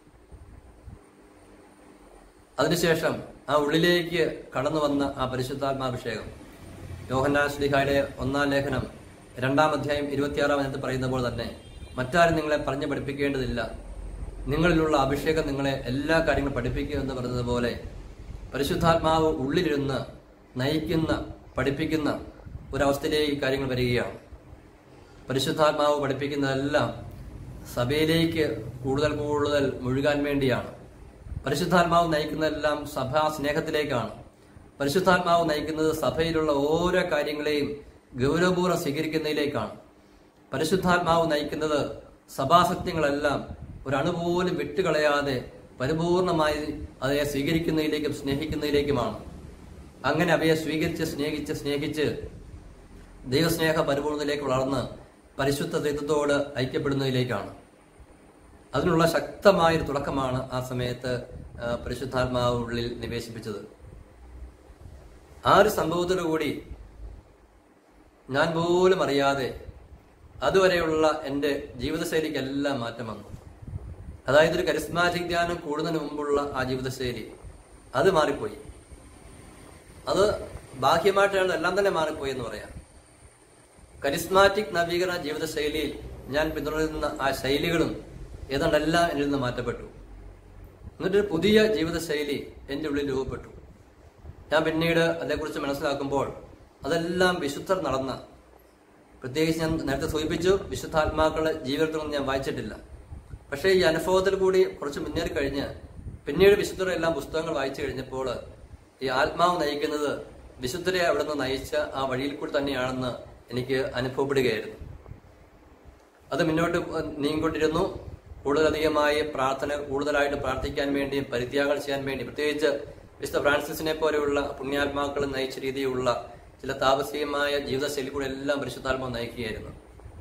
അതിനുശേഷം ആ ഉള്ളിലേക്ക് കടന്നു വന്ന ആ പരിശുദ്ധാത്മാഭിഷേകം, യോഹന്നാൻ ശ്ലീഹായുടെ 1-ാം ലേഖനം 2-ാം അധ്യായം 26-ാം പറയുന്ന പോലെ തന്നെ, മറ്റാരും നിങ്ങളെ പറഞ്ഞു പഠിപ്പിക്കേണ്ടതില്ല, നിങ്ങളിലുള്ള അഭിഷേകം നിങ്ങളെ എല്ലാ കാര്യങ്ങളും പഠിപ്പിക്കുക എന്ന് പറഞ്ഞതുപോലെ പരിശുദ്ധാത്മാവ് ഉള്ളിലിരുന്ന് നയിക്കുന്ന, പഠിപ്പിക്കുന്ന ഒരവസ്ഥയിലേക്ക് കാര്യങ്ങൾ വരികയാണ്. പരിശുദ്ധാത്മാവ് പഠിപ്പിക്കുന്നതെല്ലാം സഭയിലേക്ക് കൂടുതൽ കൂടുതൽ മുഴുകാൻ വേണ്ടിയാണ്. പരിശുദ്ധാത്മാവ് നയിക്കുന്നതെല്ലാം സഭാ സ്നേഹത്തിലേക്കാണ്. പരിശുദ്ധാത്മാവ് നയിക്കുന്നത് സഭയിലുള്ള ഓരോ കാര്യങ്ങളെയും ഗൗരവപൂർവ്വം സ്വീകരിക്കുന്നതിലേക്കാണ്. പരിശുദ്ധാത്മാവ് നയിക്കുന്നത് സഭാസത്യങ്ങളെല്ലാം ഒരണുപോലും വിട്ടുകളയാതെ പരിപൂർണമായി അവയെ സ്വീകരിക്കുന്നതിലേക്കും സ്നേഹിക്കുന്നതിലേക്കുമാണ്. അങ്ങനെ അവയെ സ്നേഹിച്ച് ദൈവസ്നേഹ പരിപൂർണതയിലേക്ക് വളർന്ന് പരിശുദ്ധ ദൈവത്തോട് ഐക്യപ്പെടുന്നതിലേക്കാണ്. അതിനുള്ള ശക്തമായൊരു തുടക്കമാണ് ആ സമയത്ത് പരിശുദ്ധാത്മാവ് ഉള്ളിൽ നിവേശിപ്പിച്ചത്. ആ ഒരു സംഭവത്തോടുകൂടി ഞാൻ പോലും അറിയാതെ അതുവരെയുള്ള എൻ്റെ ജീവിതശൈലിക്കെല്ലാം മാറ്റം വന്നു. അതായത് ഒരു കരിസ്മാറ്റിക് ധ്യാനം കൂടുന്നതിന് മുമ്പുള്ള ആ ജീവിതശൈലി അത് മാറിപ്പോയി. അത് ബാഹ്യമായിട്ടാണ് എല്ലാം തന്നെ മാറിപ്പോയി എന്ന് പറയാം. കരിസ്മാറ്റിക് നവീകരണ ജീവിതശൈലിയിൽ ഞാൻ പിന്തുടരുന്ന ആ ശൈലികളും ഏതാണ്ടെല്ലാം എന്നിൽ നിന്ന് മാറ്റപ്പെട്ടു. എന്നിട്ടൊരു പുതിയ ജീവിതശൈലി എൻ്റെ ഉള്ളിൽ രൂപപ്പെട്ടു. ഞാൻ പിന്നീട് അതേക്കുറിച്ച് മനസ്സിലാക്കുമ്പോൾ അതെല്ലാം വിശുദ്ധർ നടന്ന, പ്രത്യേകിച്ച് ഞാൻ നേരത്തെ സൂചിപ്പിച്ചു, വിശുദ്ധാത്മാക്കളുടെ ജീവിതത്തിലൊന്നും ഞാൻ വായിച്ചിട്ടില്ല. പക്ഷേ ഈ അനുഭവത്തിൽ കൂടി കുറച്ച് മുന്നേറി കഴിഞ്ഞ് പിന്നീട് വിശുദ്ധരുടെ എല്ലാം പുസ്തകങ്ങൾ വായിച്ചു കഴിഞ്ഞപ്പോൾ ഈ ആത്മാവ് നയിക്കുന്നത് വിശുദ്ധരെ അവിടെ നിന്ന് നയിച്ച ആ വഴിയിൽ കൂടി തന്നെയാണെന്ന് എനിക്ക് അനുഭവപ്പെടുകയായിരുന്നു. അത് മുന്നോട്ട് നീങ്ങിക്കൊണ്ടിരുന്നു. കൂടുതലധികമായി കൂടുതലായിട്ട് പ്രാർത്ഥിക്കാൻ വേണ്ടിയും പരിത്യാഗം ചെയ്യാൻ വേണ്ടി, പ്രത്യേകിച്ച് വിശുദ്ധ ഫ്രാൻസിസിനെ പോലെയുള്ള പുണ്യാത്മാക്കൾ നയിച്ച രീതിയിലുള്ള ചില താപസികമായ ജീവിതശൈലി കൂടെ എല്ലാം പരിശുദ്ധാത്മാവ് നയിക്കുകയായിരുന്നു.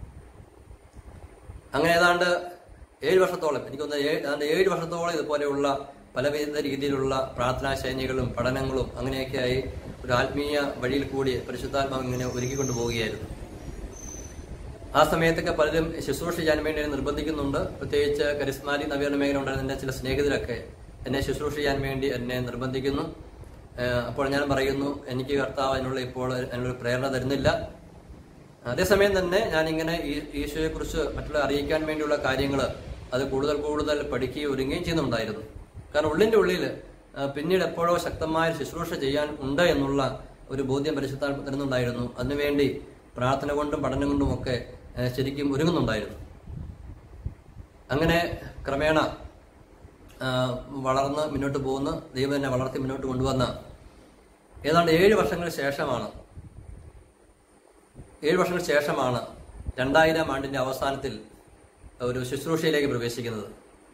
അങ്ങനെ ഏതാണ്ട് 7 വർഷത്തോളം, എനിക്കൊന്ന് ഏതാണ്ട് 7 വർഷത്തോളം ഇതുപോലെയുള്ള പലവിധ രീതിയിലുള്ള പ്രാർത്ഥനാ ശൈലികളും പഠനങ്ങളും അങ്ങനെയൊക്കെയായി ഒരു ആത്മീയ വഴിയിൽ കൂടി പരിശുദ്ധാത്മാവ് ഇങ്ങനെ ഒരുക്കിക്കൊണ്ടു പോവുകയായിരുന്നു. ആ സമയത്തൊക്കെ പലരും ശുശ്രൂഷ ചെയ്യാൻ വേണ്ടി എന്നെ നിർബന്ധിക്കുന്നുണ്ട്. പ്രത്യേകിച്ച് കരിസ്മാറ്റിക് നവീകരണ മേഖല ഉണ്ടായിരുന്ന ചില സ്നേഹിതരൊക്കെ എന്നെ ശുശ്രൂഷ ചെയ്യാൻ വേണ്ടി എന്നെ നിർബന്ധിക്കുന്നു. അപ്പോൾ ഞാൻ പറയുന്നു, എനിക്ക് കർത്താവ് അതിനുള്ള പ്രേരണ തരുന്നില്ല. അതേസമയം തന്നെ ഞാനിങ്ങനെ ഈശോയെക്കുറിച്ച് മറ്റുള്ളവരെ അറിയിക്കാൻ വേണ്ടിയുള്ള കാര്യങ്ങൾ അത് കൂടുതൽ പഠിക്കുകയും ഒരുങ്ങുകയും ചെയ്യുന്നുണ്ടായിരുന്നു. കാരണം ഉള്ളിൻ്റെ ഉള്ളിൽ പിന്നീട് എപ്പോഴോ ശക്തമായ ശുശ്രൂഷ ചെയ്യാൻ ഉണ്ട് എന്നുള്ള ഒരു ബോധ്യം പരിശുദ്ധാത്മാവ് തരുന്നുണ്ടായിരുന്നു. അതിനുവേണ്ടി പ്രാർത്ഥന കൊണ്ടും പഠനം കൊണ്ടും ഒക്കെ ശരിക്കും ഒരുങ്ങുന്നുണ്ടായിരുന്നു. അങ്ങനെ ക്രമേണ വളർന്ന് മുന്നോട്ട് പോകുന്ന ദൈവം എന്നെ വളർത്തി മുന്നോട്ട് കൊണ്ടുവന്ന ഏതാണ്ട് 7 വർഷങ്ങൾക്ക് ശേഷമാണ് 2000 ആണ്ടിന്റെ അവസാനത്തിൽ ഒരു ശുശ്രൂഷയിലേക്ക് പ്രവേശിക്കുന്നത്.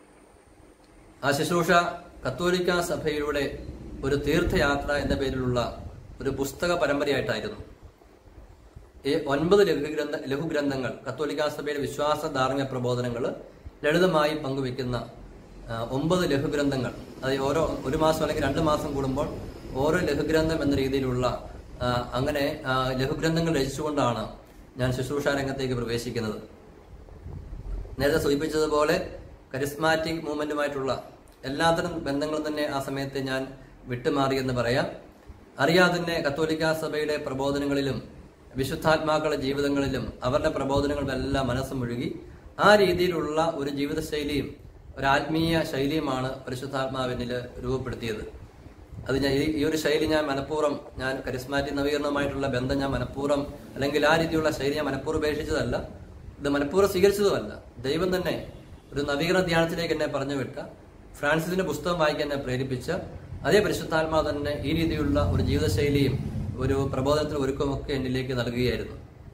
ആ ശുശ്രൂഷ കത്തോലിക്ക സഭയിലൂടെ ഒരു തീർത്ഥയാത്ര എന്ന പേരിലുള്ള ഒരു പുസ്തക പരമ്പരയായിട്ടായിരുന്നു. ഈ 9 ലഘുഗ്രന്ഥങ്ങൾ, കത്തോലിക്ക സഭയുടെ വിശ്വാസ ധാർമ്മിക പ്രബോധനങ്ങൾ ലളിതമായി പങ്കുവെക്കുന്ന 9 ലഘുഗ്രന്ഥങ്ങൾ. അത് ഓരോ 1 മാസം അല്ലെങ്കിൽ 2 മാസം കൂടുമ്പോൾ ഓരോ ലഘുഗ്രന്ഥം എന്ന രീതിയിലുള്ള അങ്ങനെ ലഘുഗ്രന്ഥങ്ങൾ രചിച്ചുകൊണ്ടാണ് ഞാൻ ശുശ്രൂഷാ രംഗത്തേക്ക് പ്രവേശിക്കുന്നത്. നേരത്തെ സൂചിപ്പിച്ചതുപോലെ കരിസ്മാറ്റിക് മൂവ്മെന്റുമായിട്ടുള്ള എല്ലാത്തരം ബന്ധങ്ങളും തന്നെ ആ സമയത്ത് ഞാൻ വിട്ടുമാറിയെന്ന് പറയാം. അറിയാതെ തന്നെ കത്തോലിക്ക സഭയുടെ പ്രബോധനങ്ങളിലും വിശുദ്ധാത്മാക്കളുടെ ജീവിതങ്ങളിലും അവരുടെ പ്രബോധനങ്ങളിലെല്ലാം മനസ്സ് മുഴുകി ആ രീതിയിലുള്ള ഒരു ജീവിതശൈലിയും ഒരു ആത്മീയ ശൈലിയുമാണ് പരിശുദ്ധാത്മാവിനിൽ രൂപപ്പെടുത്തിയത്. അത് ഈ ഒരു ശൈലി ഞാൻ മനഃപൂർവ്വം, ഞാൻ കരിസ്മാറ്റിക് നവീകരണമായിട്ടുള്ള ബന്ധം ഞാൻ മനഃപൂർവ്വം അല്ലെങ്കിൽ ആ രീതിയിലുള്ള ശൈലി ഞാൻ മനഃപൂർവ്വം ഉപേക്ഷിച്ചതല്ല, ഇത് മനഃപൂർവ്വം സ്വീകരിച്ചതുമല്ല. ദൈവം തന്നെ ഒരു നവീകരണ ധ്യാനത്തിലേക്ക് എന്നെ പറഞ്ഞു വിട്ട, ഫ്രാൻസിസിന്റെ പുസ്തകം വായിക്കാൻ എന്നെ പ്രേരിപ്പിച്ച അതേ പരിശുദ്ധാത്മാവ് തന്നെ ഈ രീതിയിലുള്ള ഒരു ജീവിതശൈലിയും ഒരു പ്രബോധനത്തിൽ ഒരുക്കമൊക്കെ എന്നിലേക്ക് നൽകുകയായിരുന്നു.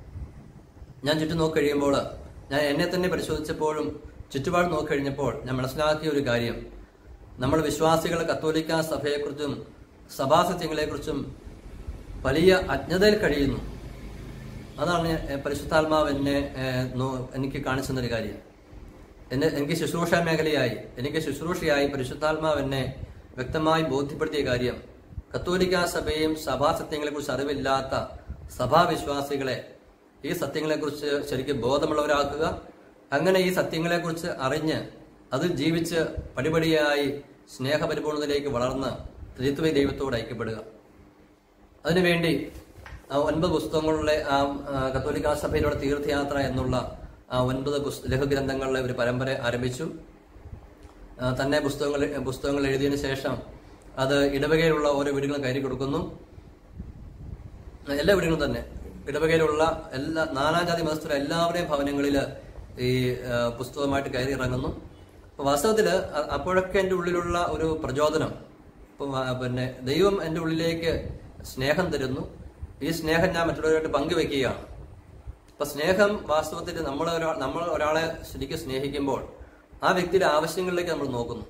ഞാൻ ചുറ്റും നോക്കിക്കഴിയുമ്പോൾ, ഞാൻ എന്നെ തന്നെ പരിശോധിച്ചപ്പോഴും ചുറ്റുപാട് നോക്കിക്കഴിഞ്ഞപ്പോൾ ഞാൻ മനസ്സിലാക്കിയ ഒരു കാര്യം, നമ്മൾ വിശ്വാസികൾ കത്തോലിക്ക സഭയെക്കുറിച്ചും സഭാസത്യങ്ങളെക്കുറിച്ചും വലിയ അജ്ഞതയിൽ കഴിയുന്നു. അതാണ് പരിശുദ്ധാത്മാവ് എനിക്ക് കാണിച്ചു തന്നൊരു കാര്യം. എനിക്ക് ശുശ്രൂഷ മേഖലയായി, എനിക്ക് ശുശ്രൂഷയായി പരിശുദ്ധാത്മാവ് എന്നെ വ്യക്തമായി ബോധ്യപ്പെടുത്തിയ കാര്യം, കത്തോലിക്ക സഭയും സഭാസത്യങ്ങളെക്കുറിച്ച് അറിവില്ലാത്ത സഭാവിശ്വാസികളെ ഈ സത്യങ്ങളെക്കുറിച്ച് ശരിക്കും ബോധമുള്ളവരാക്കുക, അങ്ങനെ ഈ സത്യങ്ങളെക്കുറിച്ച് അറിഞ്ഞ് അതിൽ ജീവിച്ച് പടിപടിയായി സ്നേഹപരിപൂർണതയിലേക്ക് വളർന്ന് ത്രിത്വ ദൈവത്തോട് ഐക്യപ്പെടുക. അതിനുവേണ്ടി 9 പുസ്തകങ്ങളിലെ കത്തോലിക്ക സഭയിലൂടെ തീർത്ഥയാത്ര എന്നുള്ള 9 ലഘുഗ്രന്ഥങ്ങളിലെ ഒരു പരമ്പര ആരംഭിച്ചു. തന്നെ പുസ്തകങ്ങൾ എഴുതിയതിനു ശേഷം അത് ഇടവകയിലുള്ള ഓരോ വീടുകളും കയറി കൊടുക്കുന്നു. എല്ലാ വീടുകളും തന്നെ ഇടവകയിലുള്ള എല്ലാ നാനാജാതി മതസ്ഥരുടെ എല്ലാവരുടെയും ഭവനങ്ങളിൽ ഈ പുസ്തകമായിട്ട് കയറി ഇറങ്ങുന്നു. അപ്പൊ വാസ്തവത്തില് അപ്പോഴൊക്കെ എൻ്റെ ഉള്ളിലുള്ള ഒരു പ്രചോദനം, പിന്നെ ദൈവം എൻ്റെ ഉള്ളിലേക്ക് സ്നേഹം തരുന്നു. ഈ സ്നേഹം ഞാൻ മറ്റുള്ളവരുമായിട്ട് പങ്കുവെക്കുകയാണ്. അപ്പൊ സ്നേഹം വാസ്തവത്തിൽ നമ്മൾ ഒരാളെ ശരിക്കും സ്നേഹിക്കുമ്പോൾ ആ വ്യക്തിയുടെ ആവശ്യങ്ങളിലേക്ക് നമ്മൾ നോക്കുന്നു.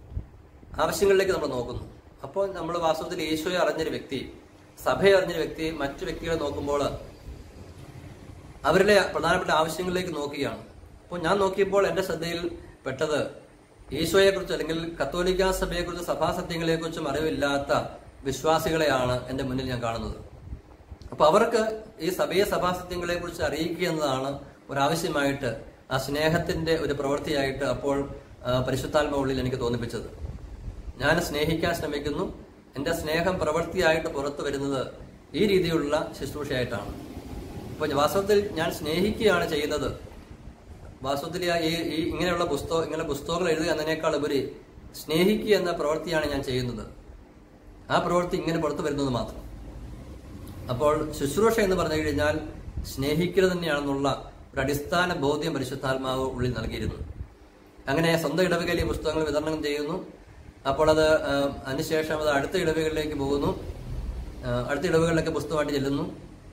അപ്പോൾ നമ്മൾ വാസ്തവത്തിൽ ഈശോയെ അറിഞ്ഞൊരു വ്യക്തി, സഭയെ അറിഞ്ഞൊരു വ്യക്തി മറ്റു വ്യക്തികളെ നോക്കുമ്പോൾ അവരുടെ പ്രധാനപ്പെട്ട ആവശ്യങ്ങളിലേക്ക് നോക്കുകയാണ്. അപ്പോൾ ഞാൻ നോക്കിയപ്പോൾ എൻ്റെ ശ്രദ്ധയിൽ പെട്ടത് ഈശോയെക്കുറിച്ച് അല്ലെങ്കിൽ കത്തോലിക്ക സഭയെക്കുറിച്ച് സഭാസത്യങ്ങളെക്കുറിച്ചും അറിവില്ലാത്ത വിശ്വാസികളെയാണ് എൻ്റെ മുന്നിൽ ഞാൻ കാണുന്നത്. അപ്പൊ അവർക്ക് ഈ സഭാസത്യങ്ങളെ കുറിച്ച് അറിയിക്കുക എന്നതാണ് ഒരാവശ്യമായിട്ട്, ആ സ്നേഹത്തിന്റെ ഒരു പ്രവൃത്തിയായിട്ട് അപ്പോൾ പരിശുദ്ധാത്മാവുള്ളിൽ എനിക്ക് തോന്നിപ്പിച്ചത്. ഞാൻ സ്നേഹിക്കാൻ ശ്രമിക്കുന്നു, എൻ്റെ സ്നേഹം പ്രവൃത്തിയായിട്ട് പുറത്തു വരുന്നത് ഈ രീതിയിലുള്ള ശുശ്രൂഷയായിട്ടാണ്. അപ്പൊ വാസ്തവത്തിൽ ഞാൻ സ്നേഹിക്കുകയാണ് ചെയ്യുന്നത്. വാസ്തവത്തിൽ ഇങ്ങനെ പുസ്തകങ്ങൾ എഴുതുക എന്നതിനേക്കാൾ ഉപരി സ്നേഹിക്കുക എന്ന പ്രവൃത്തിയാണ് ഞാൻ ചെയ്യുന്നത്. ആ പ്രവൃത്തി ഇങ്ങനെ പുറത്തു വരുന്നത് മാത്രം. അപ്പോൾ ശുശ്രൂഷ എന്ന് പറഞ്ഞു കഴിഞ്ഞാൽ സ്നേഹിക്കുക തന്നെയാണെന്നുള്ള ഒരു അടിസ്ഥാന ബോധ്യം പരിശുദ്ധാത്മാവ് ഉള്ളിൽ നൽകിയിരുന്നു. അങ്ങനെ സ്വന്തം ഇടവകയിൽ ഈ പുസ്തകങ്ങൾ വിതരണം ചെയ്യുന്നു. അപ്പോൾ അതിനുശേഷം അത് അടുത്ത ഇടവകളിലേക്ക് പോകുന്നു. അടുത്ത ഇടവകളിലൊക്കെ പുസ്തകമായിട്ട് ചെല്ലുന്നു.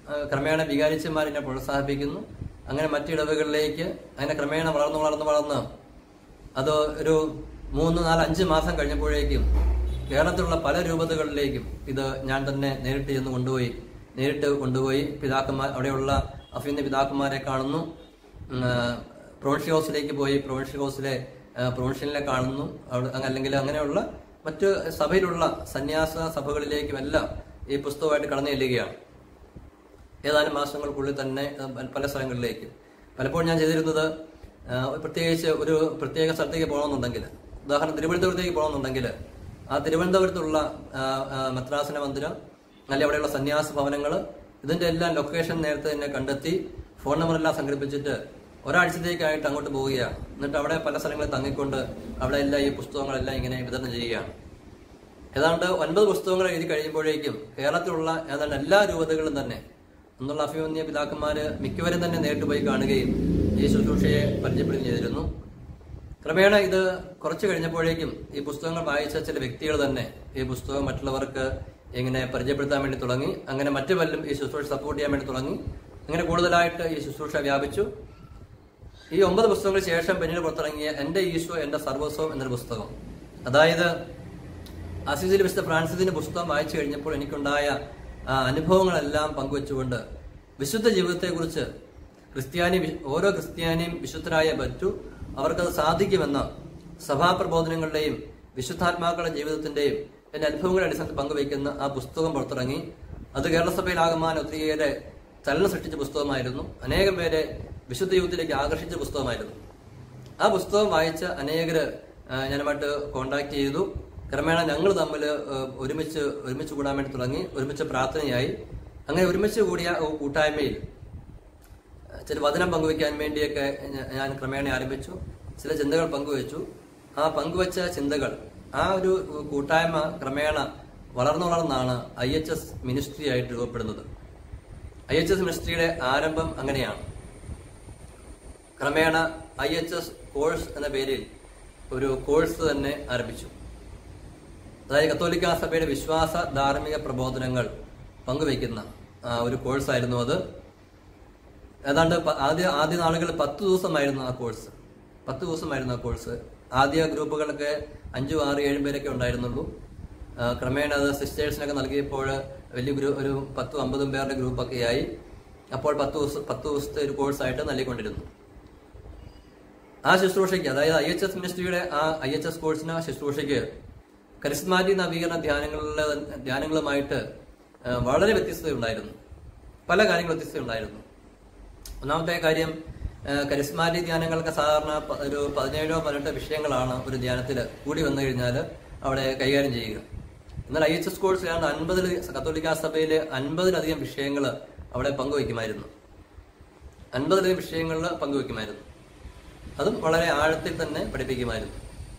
ക്രമേണ വികാരിച്ചന്മാർ എന്നെ പ്രോത്സാഹിപ്പിക്കുന്നു. അങ്ങനെ മറ്റിടവുകളിലേക്ക് അങ്ങനെ ക്രമേണ വളർന്ന് അത് ഒരു 3, 4, 5 മാസം കഴിഞ്ഞപ്പോഴേക്കും കേരളത്തിലുള്ള പല രൂപതകളിലേക്കും ഇത് ഞാൻ തന്നെ നേരിട്ട് കൊണ്ടുപോയി പിതാക്കന്മാർ, അവിടെയുള്ള അഫീന്യ പിതാക്കന്മാരെ കാണുന്നു. പ്രൊവിൻഷ്യൽ ഹൗസിലേക്ക് പോയി പ്രൊവിൻഷ്യലിനെ കാണുന്നു. അല്ലെങ്കിൽ അങ്ങനെയുള്ള മറ്റ് സഭയിലുള്ള സന്യാസ സഭകളിലേക്കുമെല്ലാം ഈ പുസ്തകമായിട്ട് കടന്നു ചെല്ലുകയാണ്. ഏതാനും മാസങ്ങൾക്കുള്ളിൽ തന്നെ പല സ്ഥലങ്ങളിലേക്കും. പലപ്പോഴും ഞാൻ ചെയ്തിരുന്നത്, പ്രത്യേകിച്ച് ഒരു പ്രത്യേക സ്ഥലത്തേക്ക് പോകണമെന്നുണ്ടെങ്കിൽ, ഉദാഹരണം തിരുവനന്തപുരത്തേക്ക് പോകണമെന്നുണ്ടെങ്കിൽ ആ തിരുവനന്തപുരത്തുള്ള മെത്രാസന മന്ദിരം അല്ലെങ്കിൽ അവിടെയുള്ള സന്യാസ ഭവനങ്ങൾ, ഇതിന്റെ എല്ലാം ലൊക്കേഷൻ നേരത്തെ തന്നെ കണ്ടെത്തി ഫോൺ നമ്പറെല്ലാം സംഘടിപ്പിച്ചിട്ട് ഒരാഴ്ചത്തേക്കായിട്ട് അങ്ങോട്ട് പോവുകയാണ്. എന്നിട്ട് അവിടെ പല സ്ഥലങ്ങളിൽ തങ്ങിക്കൊണ്ട് അവിടെ എല്ലാം ഈ പുസ്തകങ്ങളെല്ലാം ഇങ്ങനെ വിതരണം ചെയ്യുകയാണ്. ഏതാണ്ട് 9 പുസ്തകങ്ങൾ എഴുതി കഴിയുമ്പോഴേക്കും കേരളത്തിലുള്ള ഏതാണ്ട് എല്ലാ രൂപതകളും തന്നെ എന്നുള്ള അഭിമന്യ പിതാക്കന്മാര് മിക്കവരും തന്നെ നേരിട്ട് പോയി കാണുകയും ഈ ശുശ്രൂഷയെ പരിചയപ്പെടുകയും ചെയ്തിരുന്നു. ക്രമേണ ഇത് കുറച്ച് കഴിഞ്ഞപ്പോഴേക്കും ഈ പുസ്തകങ്ങൾ വായിച്ച ചില വ്യക്തികൾ തന്നെ ഈ പുസ്തകം മറ്റുള്ളവർക്ക് ഇങ്ങനെ പരിചയപ്പെടുത്താൻ വേണ്ടി തുടങ്ങി. അങ്ങനെ മറ്റു പലരും ഈ ശുശ്രൂഷ സപ്പോർട്ട് ചെയ്യാൻ വേണ്ടി തുടങ്ങി. അങ്ങനെ കൂടുതലായിട്ട് ഈ ശുശ്രൂഷ വ്യാപിച്ചു. ഈ 9 പുസ്തകങ്ങൾക്ക് ശേഷം പിന്നീട് പുറത്തിറങ്ങിയ എന്റെ ഈശോ എന്റെ സർവസ്വം എന്നൊരു പുസ്തകം, അതായത് അസീസിൽ വിശുദ്ധ ഫ്രാൻസിസിന്റെ പുസ്തകം വായിച്ചു കഴിഞ്ഞപ്പോൾ എനിക്കുണ്ടായ അനുഭവങ്ങളെല്ലാം പങ്കുവെച്ചുകൊണ്ട് വിശുദ്ധ ജീവിതത്തെക്കുറിച്ച് ഓരോ ക്രിസ്ത്യാനിയും വിശുദ്ധരായേ പറ്റൂ, അവർക്കത് സാധിക്കുമെന്ന സഭാപ്രബോധനങ്ങളുടെയും വിശുദ്ധാത്മാക്കളുടെ ജീവിതത്തിന്റെയും എന്റെ അനുഭവങ്ങളുടെ അടിസ്ഥാനത്തിൽ പങ്കുവയ്ക്കുന്ന ആ പുസ്തകം പുറത്തിറങ്ങി. അത് കേരളസഭയിലാകമാൻ ഒത്തിരിയേറെ ചലനം സൃഷ്ടിച്ച പുസ്തകമായിരുന്നു. അനേകം പേരെ വിശുദ്ധ ജീവിതത്തിലേക്ക് ആകർഷിച്ച പുസ്തകമായിരുന്നു. ആ പുസ്തകം വായിച്ച അനേകര് ഞാനുമായിട്ട് കോണ്ടാക്ട് ചെയ്തു. ക്രമേണ ഞങ്ങൾ തമ്മിൽ ഒരുമിച്ച് കൂടാൻ വേണ്ടി തുടങ്ങി. ഒരുമിച്ച് പ്രാർത്ഥനയായി. അങ്ങനെ ഒരുമിച്ച് കൂടിയ കൂട്ടായ്മയിൽ ചില വചനം പങ്കുവയ്ക്കാൻ വേണ്ടിയൊക്കെ ഞാൻ ക്രമേണ ആരംഭിച്ചു. ചില ചിന്തകൾ പങ്കുവച്ചു. ആ പങ്കുവച്ച ചിന്തകൾ, ആ ഒരു കൂട്ടായ്മ ക്രമേണ വളർന്നാണ് IHS മിനിസ്ട്രി ആയിട്ട് രൂപപ്പെടുന്നത്. IHS മിനിസ്ട്രിയുടെ ആരംഭം അങ്ങനെയാണ്. ക്രമേണ IHS കോഴ്സ് എന്ന പേരിൽ ഒരു കോഴ്സ് തന്നെ ആരംഭിച്ചു. അതായത് കത്തോലിക്കാ സഭയുടെ വിശ്വാസ ധാർമ്മിക പ്രബോധനങ്ങൾ പങ്കുവയ്ക്കുന്ന ഒരു കോഴ്സായിരുന്നു അത്. ഏതാണ്ട് ആദ്യ നാളുകളിൽ 10 ദിവസമായിരുന്നു ആ കോഴ്സ്. 10 ദിവസമായിരുന്നു ആ കോഴ്സ്. ആദ്യ ഗ്രൂപ്പുകളൊക്കെ 5, 6, 7 പേരൊക്കെ ഉണ്ടായിരുന്നുള്ളൂ. ക്രമേണ അത് സിസ്റ്റേഴ്സിനൊക്കെ നൽകിയപ്പോൾ വലിയ ഒരു 10, 50 പേരുടെ ഗ്രൂപ്പൊക്കെ ആയി. അപ്പോൾ 10 ദിവസത്തെ ഒരു കോഴ്സായിട്ട് നൽകിക്കൊണ്ടിരുന്നു. ആ ശുശ്രൂഷയ്ക്ക്, അതായത് IHS മിനിസ്ട്രിയുടെ ആ IHS കോഴ്സിന് ശുശ്രൂഷയ്ക്ക് കരിസ്മാറ്റിക് നവീകരണ ധ്യാനങ്ങളുമായിട്ട് വളരെ വ്യത്യസ്തതയുണ്ടായിരുന്നു. പല കാര്യങ്ങൾ വ്യത്യസ്തയുണ്ടായിരുന്നു. ഒന്നാമത്തെ കാര്യം, കരിസ്മാറ്റിക് ധ്യാനങ്ങൾക്ക് സാധാരണ ഒരു 17 18 വിഷയങ്ങളാണ് ഒരു ധ്യാനത്തിൽ കൂടി വന്നു കഴിഞ്ഞാൽ അവിടെ കൈകാര്യം ചെയ്യുക. എന്നാൽ IHS കോഴ്സിൽ 50 കത്തോലിക്കാ സഭയിലെ 50-ലധികം വിഷയങ്ങൾ അവിടെ പങ്കുവയ്ക്കുമായിരുന്നു. 50-ലധികം വിഷയങ്ങളിൽ പങ്കുവയ്ക്കുമായിരുന്നു. അതും വളരെ ആഴത്തിൽ തന്നെ പഠിപ്പിക്കുമായിരുന്നു.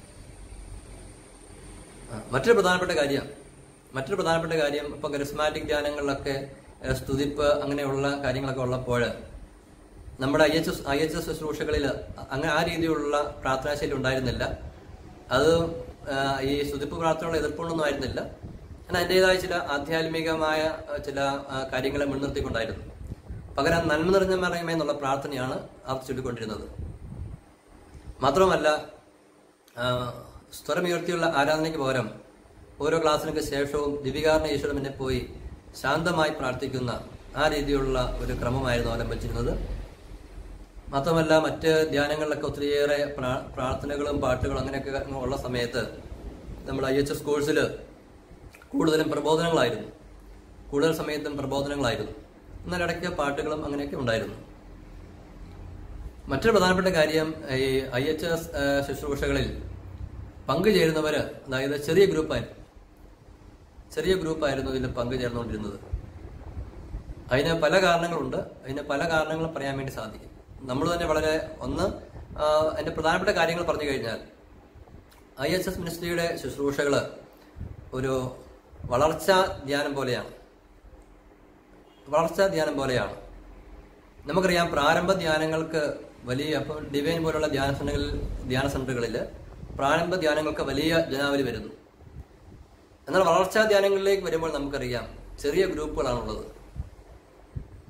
മറ്റൊരു പ്രധാനപ്പെട്ട കാര്യം ഇപ്പൊ കരിസ്മാറ്റിക് ധ്യാനങ്ങളിലൊക്കെ സ്തുതിപ്പ് അങ്ങനെയുള്ള കാര്യങ്ങളൊക്കെ ഉള്ളപ്പോൾ നമ്മുടെ IHS ശുശ്രൂഷകളിൽ അങ്ങനെ ആ രീതിയിലുള്ള പ്രാർത്ഥനാശൈലി ഉണ്ടായിരുന്നില്ല. അത് ഈ സ്തുതിപ്പ് പ്രാർത്ഥനയുള്ള എതിർപ്പൊന്നും ആയിരുന്നില്ല. എന്നാൽ അതിൻ്റെതായ ചില ആധ്യാത്മികമായ ചില കാര്യങ്ങളെ മുൻനിർത്തിക്കൊണ്ടായിരുന്നു. പകരം നന്മ നിറഞ്ഞ മറിയമേ എന്നുള്ള പ്രാർത്ഥനയാണ് അവർ ചൊല്ലിക്കൊണ്ടിരുന്നത്. മാത്രമല്ല, സ്വരമുയർത്തിയുള്ള ആരാധനയ്ക്ക് പകരം ഓരോ ക്ലാസ്സിനൊക്കെ ശേഷവും ദിവികാരണ ഈശ്വരൻ എന്നെ പോയി ശാന്തമായി പ്രാർത്ഥിക്കുന്ന ആ രീതിയിലുള്ള ഒരു ക്രമമായിരുന്നു അവലംബിച്ചിരുന്നത്. മാത്രമല്ല, മറ്റ് ധ്യാനങ്ങളിലൊക്കെ ഒത്തിരിയേറെ പ്രാർത്ഥനകളും പാട്ടുകളും അങ്ങനെയൊക്കെ ഉള്ള സമയത്ത് നമ്മുടെ IHS കോഴ്സിൽ കൂടുതലും പ്രബോധനങ്ങളായിരുന്നു. കൂടുതൽ സമയത്തും പ്രബോധനങ്ങളായിരുന്നു. എന്നാൽ ഇടയ്ക്ക് പാട്ടുകളും അങ്ങനെയൊക്കെ ഉണ്ടായിരുന്നു. മറ്റൊരു പ്രധാനപ്പെട്ട കാര്യം, ഈ IHS ശുശ്രൂഷകളിൽ പങ്കുചേരുന്നവര്, അതായത് ചെറിയ ഗ്രൂപ്പായിരുന്നു ഇതിൽ പങ്കുചേർന്നുകൊണ്ടിരുന്നത്. അതിന് പല കാരണങ്ങളുണ്ട്. അതിന് പല കാരണങ്ങളും പറയാൻ വേണ്ടി സാധിക്കും. നമ്മൾ തന്നെ അതിന്റെ പ്രധാനപ്പെട്ട കാര്യങ്ങൾ പറഞ്ഞു കഴിഞ്ഞാൽ, IHS മിനിസ്ട്രിയുടെ ശുശ്രൂഷകൾ ഒരു വളർച്ചാ ധ്യാനം പോലെയാണ്. നമുക്കറിയാം, പ്രാരംഭ ധ്യാനങ്ങൾക്ക് ഇപ്പോൾ ഡിവൈൻ പോലുള്ള ധ്യാന സെന്ററുകളിൽ പ്രാരംഭ ധ്യാനങ്ങൾക്ക് വലിയ ജനാവലി വരുന്നു. എന്നാൽ വളർച്ചാ ധ്യാനങ്ങളിലേക്ക് വരുമ്പോൾ നമുക്കറിയാം ചെറിയ ഗ്രൂപ്പുകളാണുള്ളത്.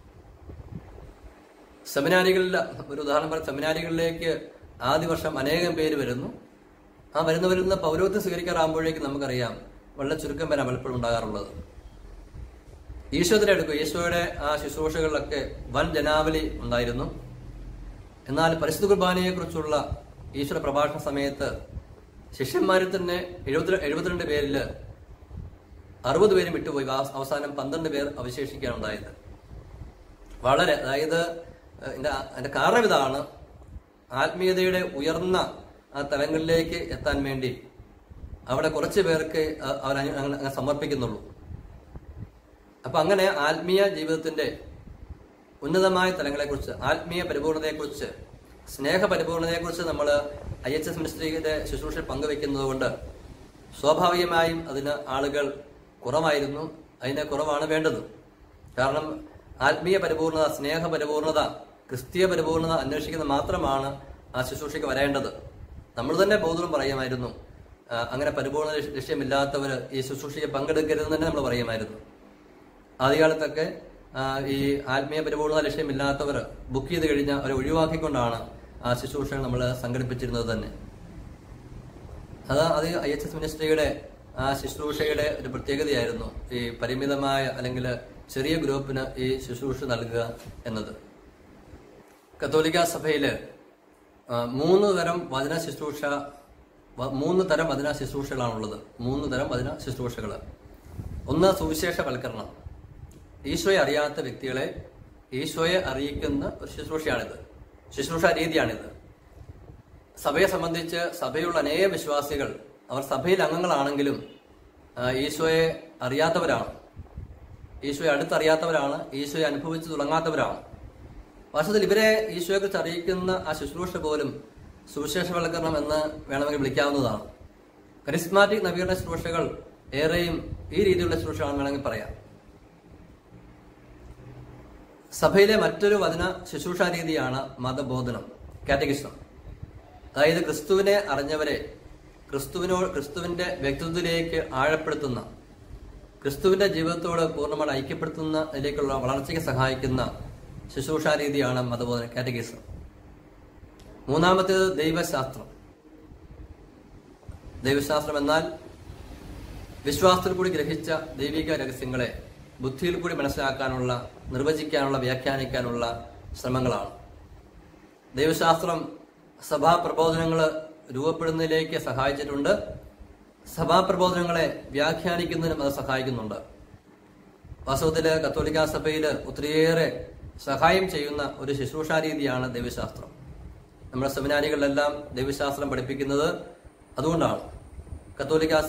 സെമിനാരികളിൽ ഒരു ഉദാഹരണം പറഞ്ഞ സെമിനാരികളിലേക്ക് ആദ്യ വർഷം അനേകം പേര് വരുന്നു. ആ വരുന്ന പൗരോഹിത്യം സ്വീകരിക്കാറാകുമ്പോഴേക്കും നമുക്കറിയാം വളരെ ചുരുക്കം പേരാണ് പലപ്പോഴും ഉണ്ടാകാറുള്ളത്. ഈശോയുടെ അടുക്കും ഈശോയുടെ ആ ശുശ്രൂഷകളിലൊക്കെ വൻ ജനാവലി ഉണ്ടായിരുന്നു. എന്നാൽ പരിശുദ്ധ കുർബാനയെ കുറിച്ചുള്ള ഈശോയുടെ പ്രഭാഷണ സമയത്ത് ശിഷ്യന്മാരിൽ തന്നെ 72 പേരിൽ 60 പേരും വിട്ടുപോയി. അവസാനം 12 പേർ അവശേഷിക്കാനുണ്ടായത്. വളരെ, അതായത് അതിന്റെ കാരണം ഇതാണ്, ആത്മീയതയുടെ ഉയർന്ന ആ തലങ്ങളിലേക്ക് എത്താൻ വേണ്ടി അവിടെ കുറച്ച് പേർക്ക് അവർ സമർപ്പിക്കുന്നുള്ളൂ. അപ്പൊ അങ്ങനെ ആത്മീയ ജീവിതത്തിന്റെ ഉന്നതമായ തലങ്ങളെക്കുറിച്ച്, ആത്മീയ പരിപൂർണതയെക്കുറിച്ച്, സ്നേഹ പരിപൂർണതയെക്കുറിച്ച് നമ്മൾ IHS മിനിസ്ട്രിയുടെ ശുശ്രൂഷ പങ്കുവെക്കുന്നത് കൊണ്ട് സ്വാഭാവികമായും അതിന് ആളുകൾ കുറവായിരുന്നു. അതിന് കുറവാണ് വേണ്ടത്. കാരണം ആത്മീയ പരിപൂർണത, സ്നേഹ പരിപൂർണത, ക്രിസ്തീയ പരിപൂർണത അന്വേഷിക്കുന്ന മാത്രമാണ് ആ ശുശ്രൂഷയ്ക്ക് വരേണ്ടത്. നമ്മൾ തന്നെ ബോധവും പറയുമായിരുന്നു, അങ്ങനെ പരിപൂർണ ലക്ഷ്യമില്ലാത്തവർ ഈ ശുശ്രൂഷയ്ക്ക് പങ്കെടുക്കരുതെന്ന് തന്നെ നമ്മൾ പറയുമായിരുന്നു. ആദ്യകാലത്തൊക്കെ ഈ ആത്മീയ പരിപൂർണത ലക്ഷ്യമില്ലാത്തവർ ബുക്ക് ചെയ്ത് കഴിഞ്ഞാൽ അവരെ ഒഴിവാക്കിക്കൊണ്ടാണ് ആ ശുശ്രൂഷകൾ നമ്മൾ സംഘടിപ്പിച്ചിരുന്നത് തന്നെ. അത് IHS മിനിസ്ട്രിയുടെ ആ ശുശ്രൂഷയുടെ ഒരു പ്രത്യേകതയായിരുന്നു, ഈ പരിമിതമായ അല്ലെങ്കിൽ ചെറിയ ഗ്രൂപ്പിന് ഈ ശുശ്രൂഷ നൽകുക എന്നത്. കത്തോലിക്ക സഭയില് 3 തരം വചന ശുശ്രൂഷകളാണുള്ളത്. 3 തരം വചന ശുശ്രൂഷകൾ. ഒന്ന് സുവിശേഷവൽക്കരണം. ഈശോയെ അറിയാത്ത വ്യക്തികളെ ഈശോയെ അറിയിക്കുന്ന ഒരു ശുശ്രൂഷാ രീതിയാണിത്. സഭയെ സംബന്ധിച്ച് സഭയുള്ള അനേക വിശ്വാസികൾ അവർ സഭയിൽ അംഗങ്ങളാണെങ്കിലും ഈശോയെ അറിയാത്തവരാണ്, ഈശോയെ അടുത്തറിയാത്തവരാണ്, ഈശോയെ അനുഭവിച്ചു തുടങ്ങാത്തവരാണ്. വാസ്തവത്തിൽ ഇവരെ ഈശോയെക്കുറിച്ച് അറിയിക്കുന്ന ആ ശുശ്രൂഷ പോലും സുവിശേഷവൽക്കരണം എന്ന് വേണമെങ്കിൽ വിളിക്കാവുന്നതാണ്. കരിസ്മാറ്റിക് നവീകരണ ശുശ്രൂഷകൾ ഏറെയും ഈ രീതിയിലുള്ള ശുശ്രൂഷയാണെന്ന് വേണമെങ്കിൽ പറയാം. സഭയിലെ മറ്റൊരു വചന ശുശ്രൂഷാ രീതിയാണ് മതബോധനം, കാറ്റഗിസം. അതായത് ക്രിസ്തുവിനെ അറിഞ്ഞവരെ ക്രിസ്തുവിന്റെ വ്യക്തിത്വത്തിലേക്ക് ആഴപ്പെടുത്തുന്ന, ക്രിസ്തുവിന്റെ ജീവിതത്തോട് പൂർണ്ണമായി ഐക്യപ്പെടുത്തുന്നതിലേക്കുള്ള വളർച്ചയ്ക്ക് സഹായിക്കുന്ന ശുശ്രൂഷാ രീതിയാണ് മതബോധനം, കാറ്റഗിസം. മൂന്നാമത്തേത് ദൈവശാസ്ത്രം എന്നാൽ വിശ്വാസത്തിൽ കൂടി ഗ്രഹിച്ച ദൈവിക രഹസ്യങ്ങളെ ബുദ്ധിയിൽ കൂടി മനസ്സിലാക്കാനുള്ള, നിർവചിക്കാനുള്ള, വ്യാഖ്യാനിക്കാനുള്ള ശ്രമങ്ങളാണ്. ദൈവശാസ്ത്രം സഭാപ്രബോധനങ്ങൾ രൂപപ്പെടുന്നതിലേക്ക് സഹായിച്ചിട്ടുണ്ട്. സഭാപ്രബോധനങ്ങളെ വ്യാഖ്യാനിക്കുന്നതിനും അത് സഹായിക്കുന്നുണ്ട്. വാസ്തവത്തിൽ കത്തോലിക്കാ സഭയിൽ ഒത്തിരിയേറെ സഹായം ചെയ്യുന്ന ഒരു ശുശ്രൂഷാ രീതിയാണ് ദൈവശാസ്ത്രം. നമ്മുടെ സെമിനാരികളിലെല്ലാം ദൈവശാസ്ത്രം പഠിപ്പിക്കുന്നത് അതുകൊണ്ടാണ്. കത്തോലിക്കാ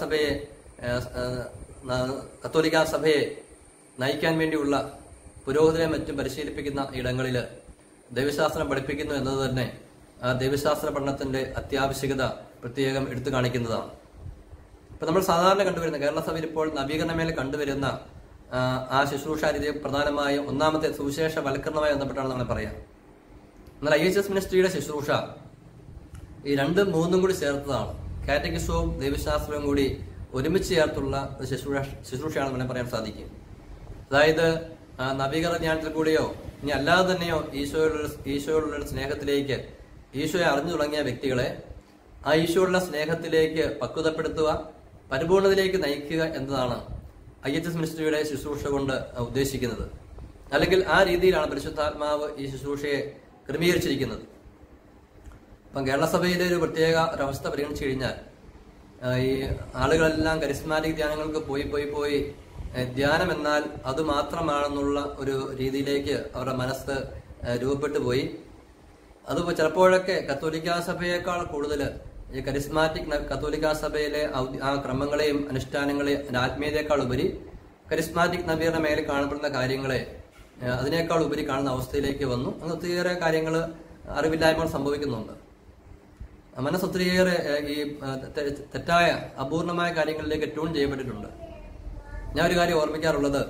സഭയെ നയിക്കാൻ വേണ്ടിയുള്ള പുരോഹിതരെ മറ്റും പരിശീലിപ്പിക്കുന്ന ഇടങ്ങളിൽ ദൈവശാസ്ത്രം പഠിപ്പിക്കുന്നു എന്നത് തന്നെ ആ ദൈവശാസ്ത്ര പഠനത്തിന്റെ അത്യാവശ്യകത പ്രത്യേകം എടുത്തു കാണിക്കുന്നതാണ്. ഇപ്പൊ നമ്മൾ സാധാരണ കണ്ടുവരുന്ന കേരള സഭയിൽ ഇപ്പോൾ നവീകരണമേൽ കണ്ടുവരുന്ന ആ ശുശ്രൂഷാ രീതി പ്രധാനമായും ഒന്നാമത്തെ സുവിശേഷവൽക്കരണവുമായി ബന്ധപ്പെട്ടാണ് നമ്മൾ പറയാം. എന്നാൽ IHS മിനിസ്ട്രിയുടെ ശുശ്രൂഷ ഈ 2ഉം 3ഉം കൂടി ചേർത്തതാണ്. കാറ്റഗിസവും ദൈവശാസ്ത്രവും കൂടി ഒരുമിച്ച് ചേർത്തുള്ള ഒരു ശുശ്രൂഷയാണെന്ന് വേണമെങ്കിൽ പറയാൻ സാധിക്കും. അതായത് നവീകരണ ജ്ഞാനത്തിൽ കൂടിയോ ഇനി അല്ലാതെ തന്നെയോ ഈശോയോടുള്ള സ്നേഹത്തിലേക്ക്, ഈശോയെ അറിഞ്ഞു തുടങ്ങിയ വ്യക്തികളെ ആ ഈശോയുള്ള സ്നേഹത്തിലേക്ക് പക്വതപ്പെടുത്തുക, പരിപൂർണതയിലേക്ക് നയിക്കുക എന്നതാണ് IHS മിനിസ്ട്രിയുടെ ശുശ്രൂഷ കൊണ്ട് ഉദ്ദേശിക്കുന്നത്. അല്ലെങ്കിൽ ആ രീതിയിലാണ് പരിശുദ്ധാത്മാവ് ഈ ശുശ്രൂഷയെ ക്രമീകരിച്ചിരിക്കുന്നത്. ഇപ്പം കേരള സഭയിലെ ഒരു പ്രത്യേക ഒരവസ്ഥ പരിഗണിച്ചു കഴിഞ്ഞാൽ ഈ ആളുകളെല്ലാം കരിസ്മാറ്റിക് ധ്യാനങ്ങൾക്ക് പോയി ധ്യാനം എന്നാൽ അത് മാത്രമാണെന്നുള്ള ഒരു രീതിയിലേക്ക് അവരുടെ മനസ്സ് രൂപപ്പെട്ടു പോയി. അത് ചിലപ്പോഴൊക്കെ കത്തോലിക്കാ സഭയേക്കാൾ കൂടുതൽ ഈ കരിസ്മാറ്റിക് കത്തോലിക്കാ സഭയിലെ ആ ക്രമങ്ങളെയും അനുഷ്ഠാനങ്ങളെയും ആത്മീയതയേക്കാൾ ഉപരി കരിസ്മാറ്റിക് നവീകരണ മേഖലയിൽ കാണപ്പെടുന്ന കാര്യങ്ങളെ അതിനേക്കാൾ ഉപരി കാണുന്ന അവസ്ഥയിലേക്ക് വന്നു. അങ്ങനെ ഒത്തിരിയേറെ കാര്യങ്ങൾ അറിവില്ലായ്മകൾ സംഭവിക്കുന്നുണ്ട്. മനസ്സൊത്തിരിയേറെ ഈ തെറ്റായ അപൂർണമായ കാര്യങ്ങളിലേക്ക് ട്യൂൺ ചെയ്യപ്പെട്ടിട്ടുണ്ട്. ഞാൻ ഒരു കാര്യം ഓർമ്മിക്കാറുള്ളത്,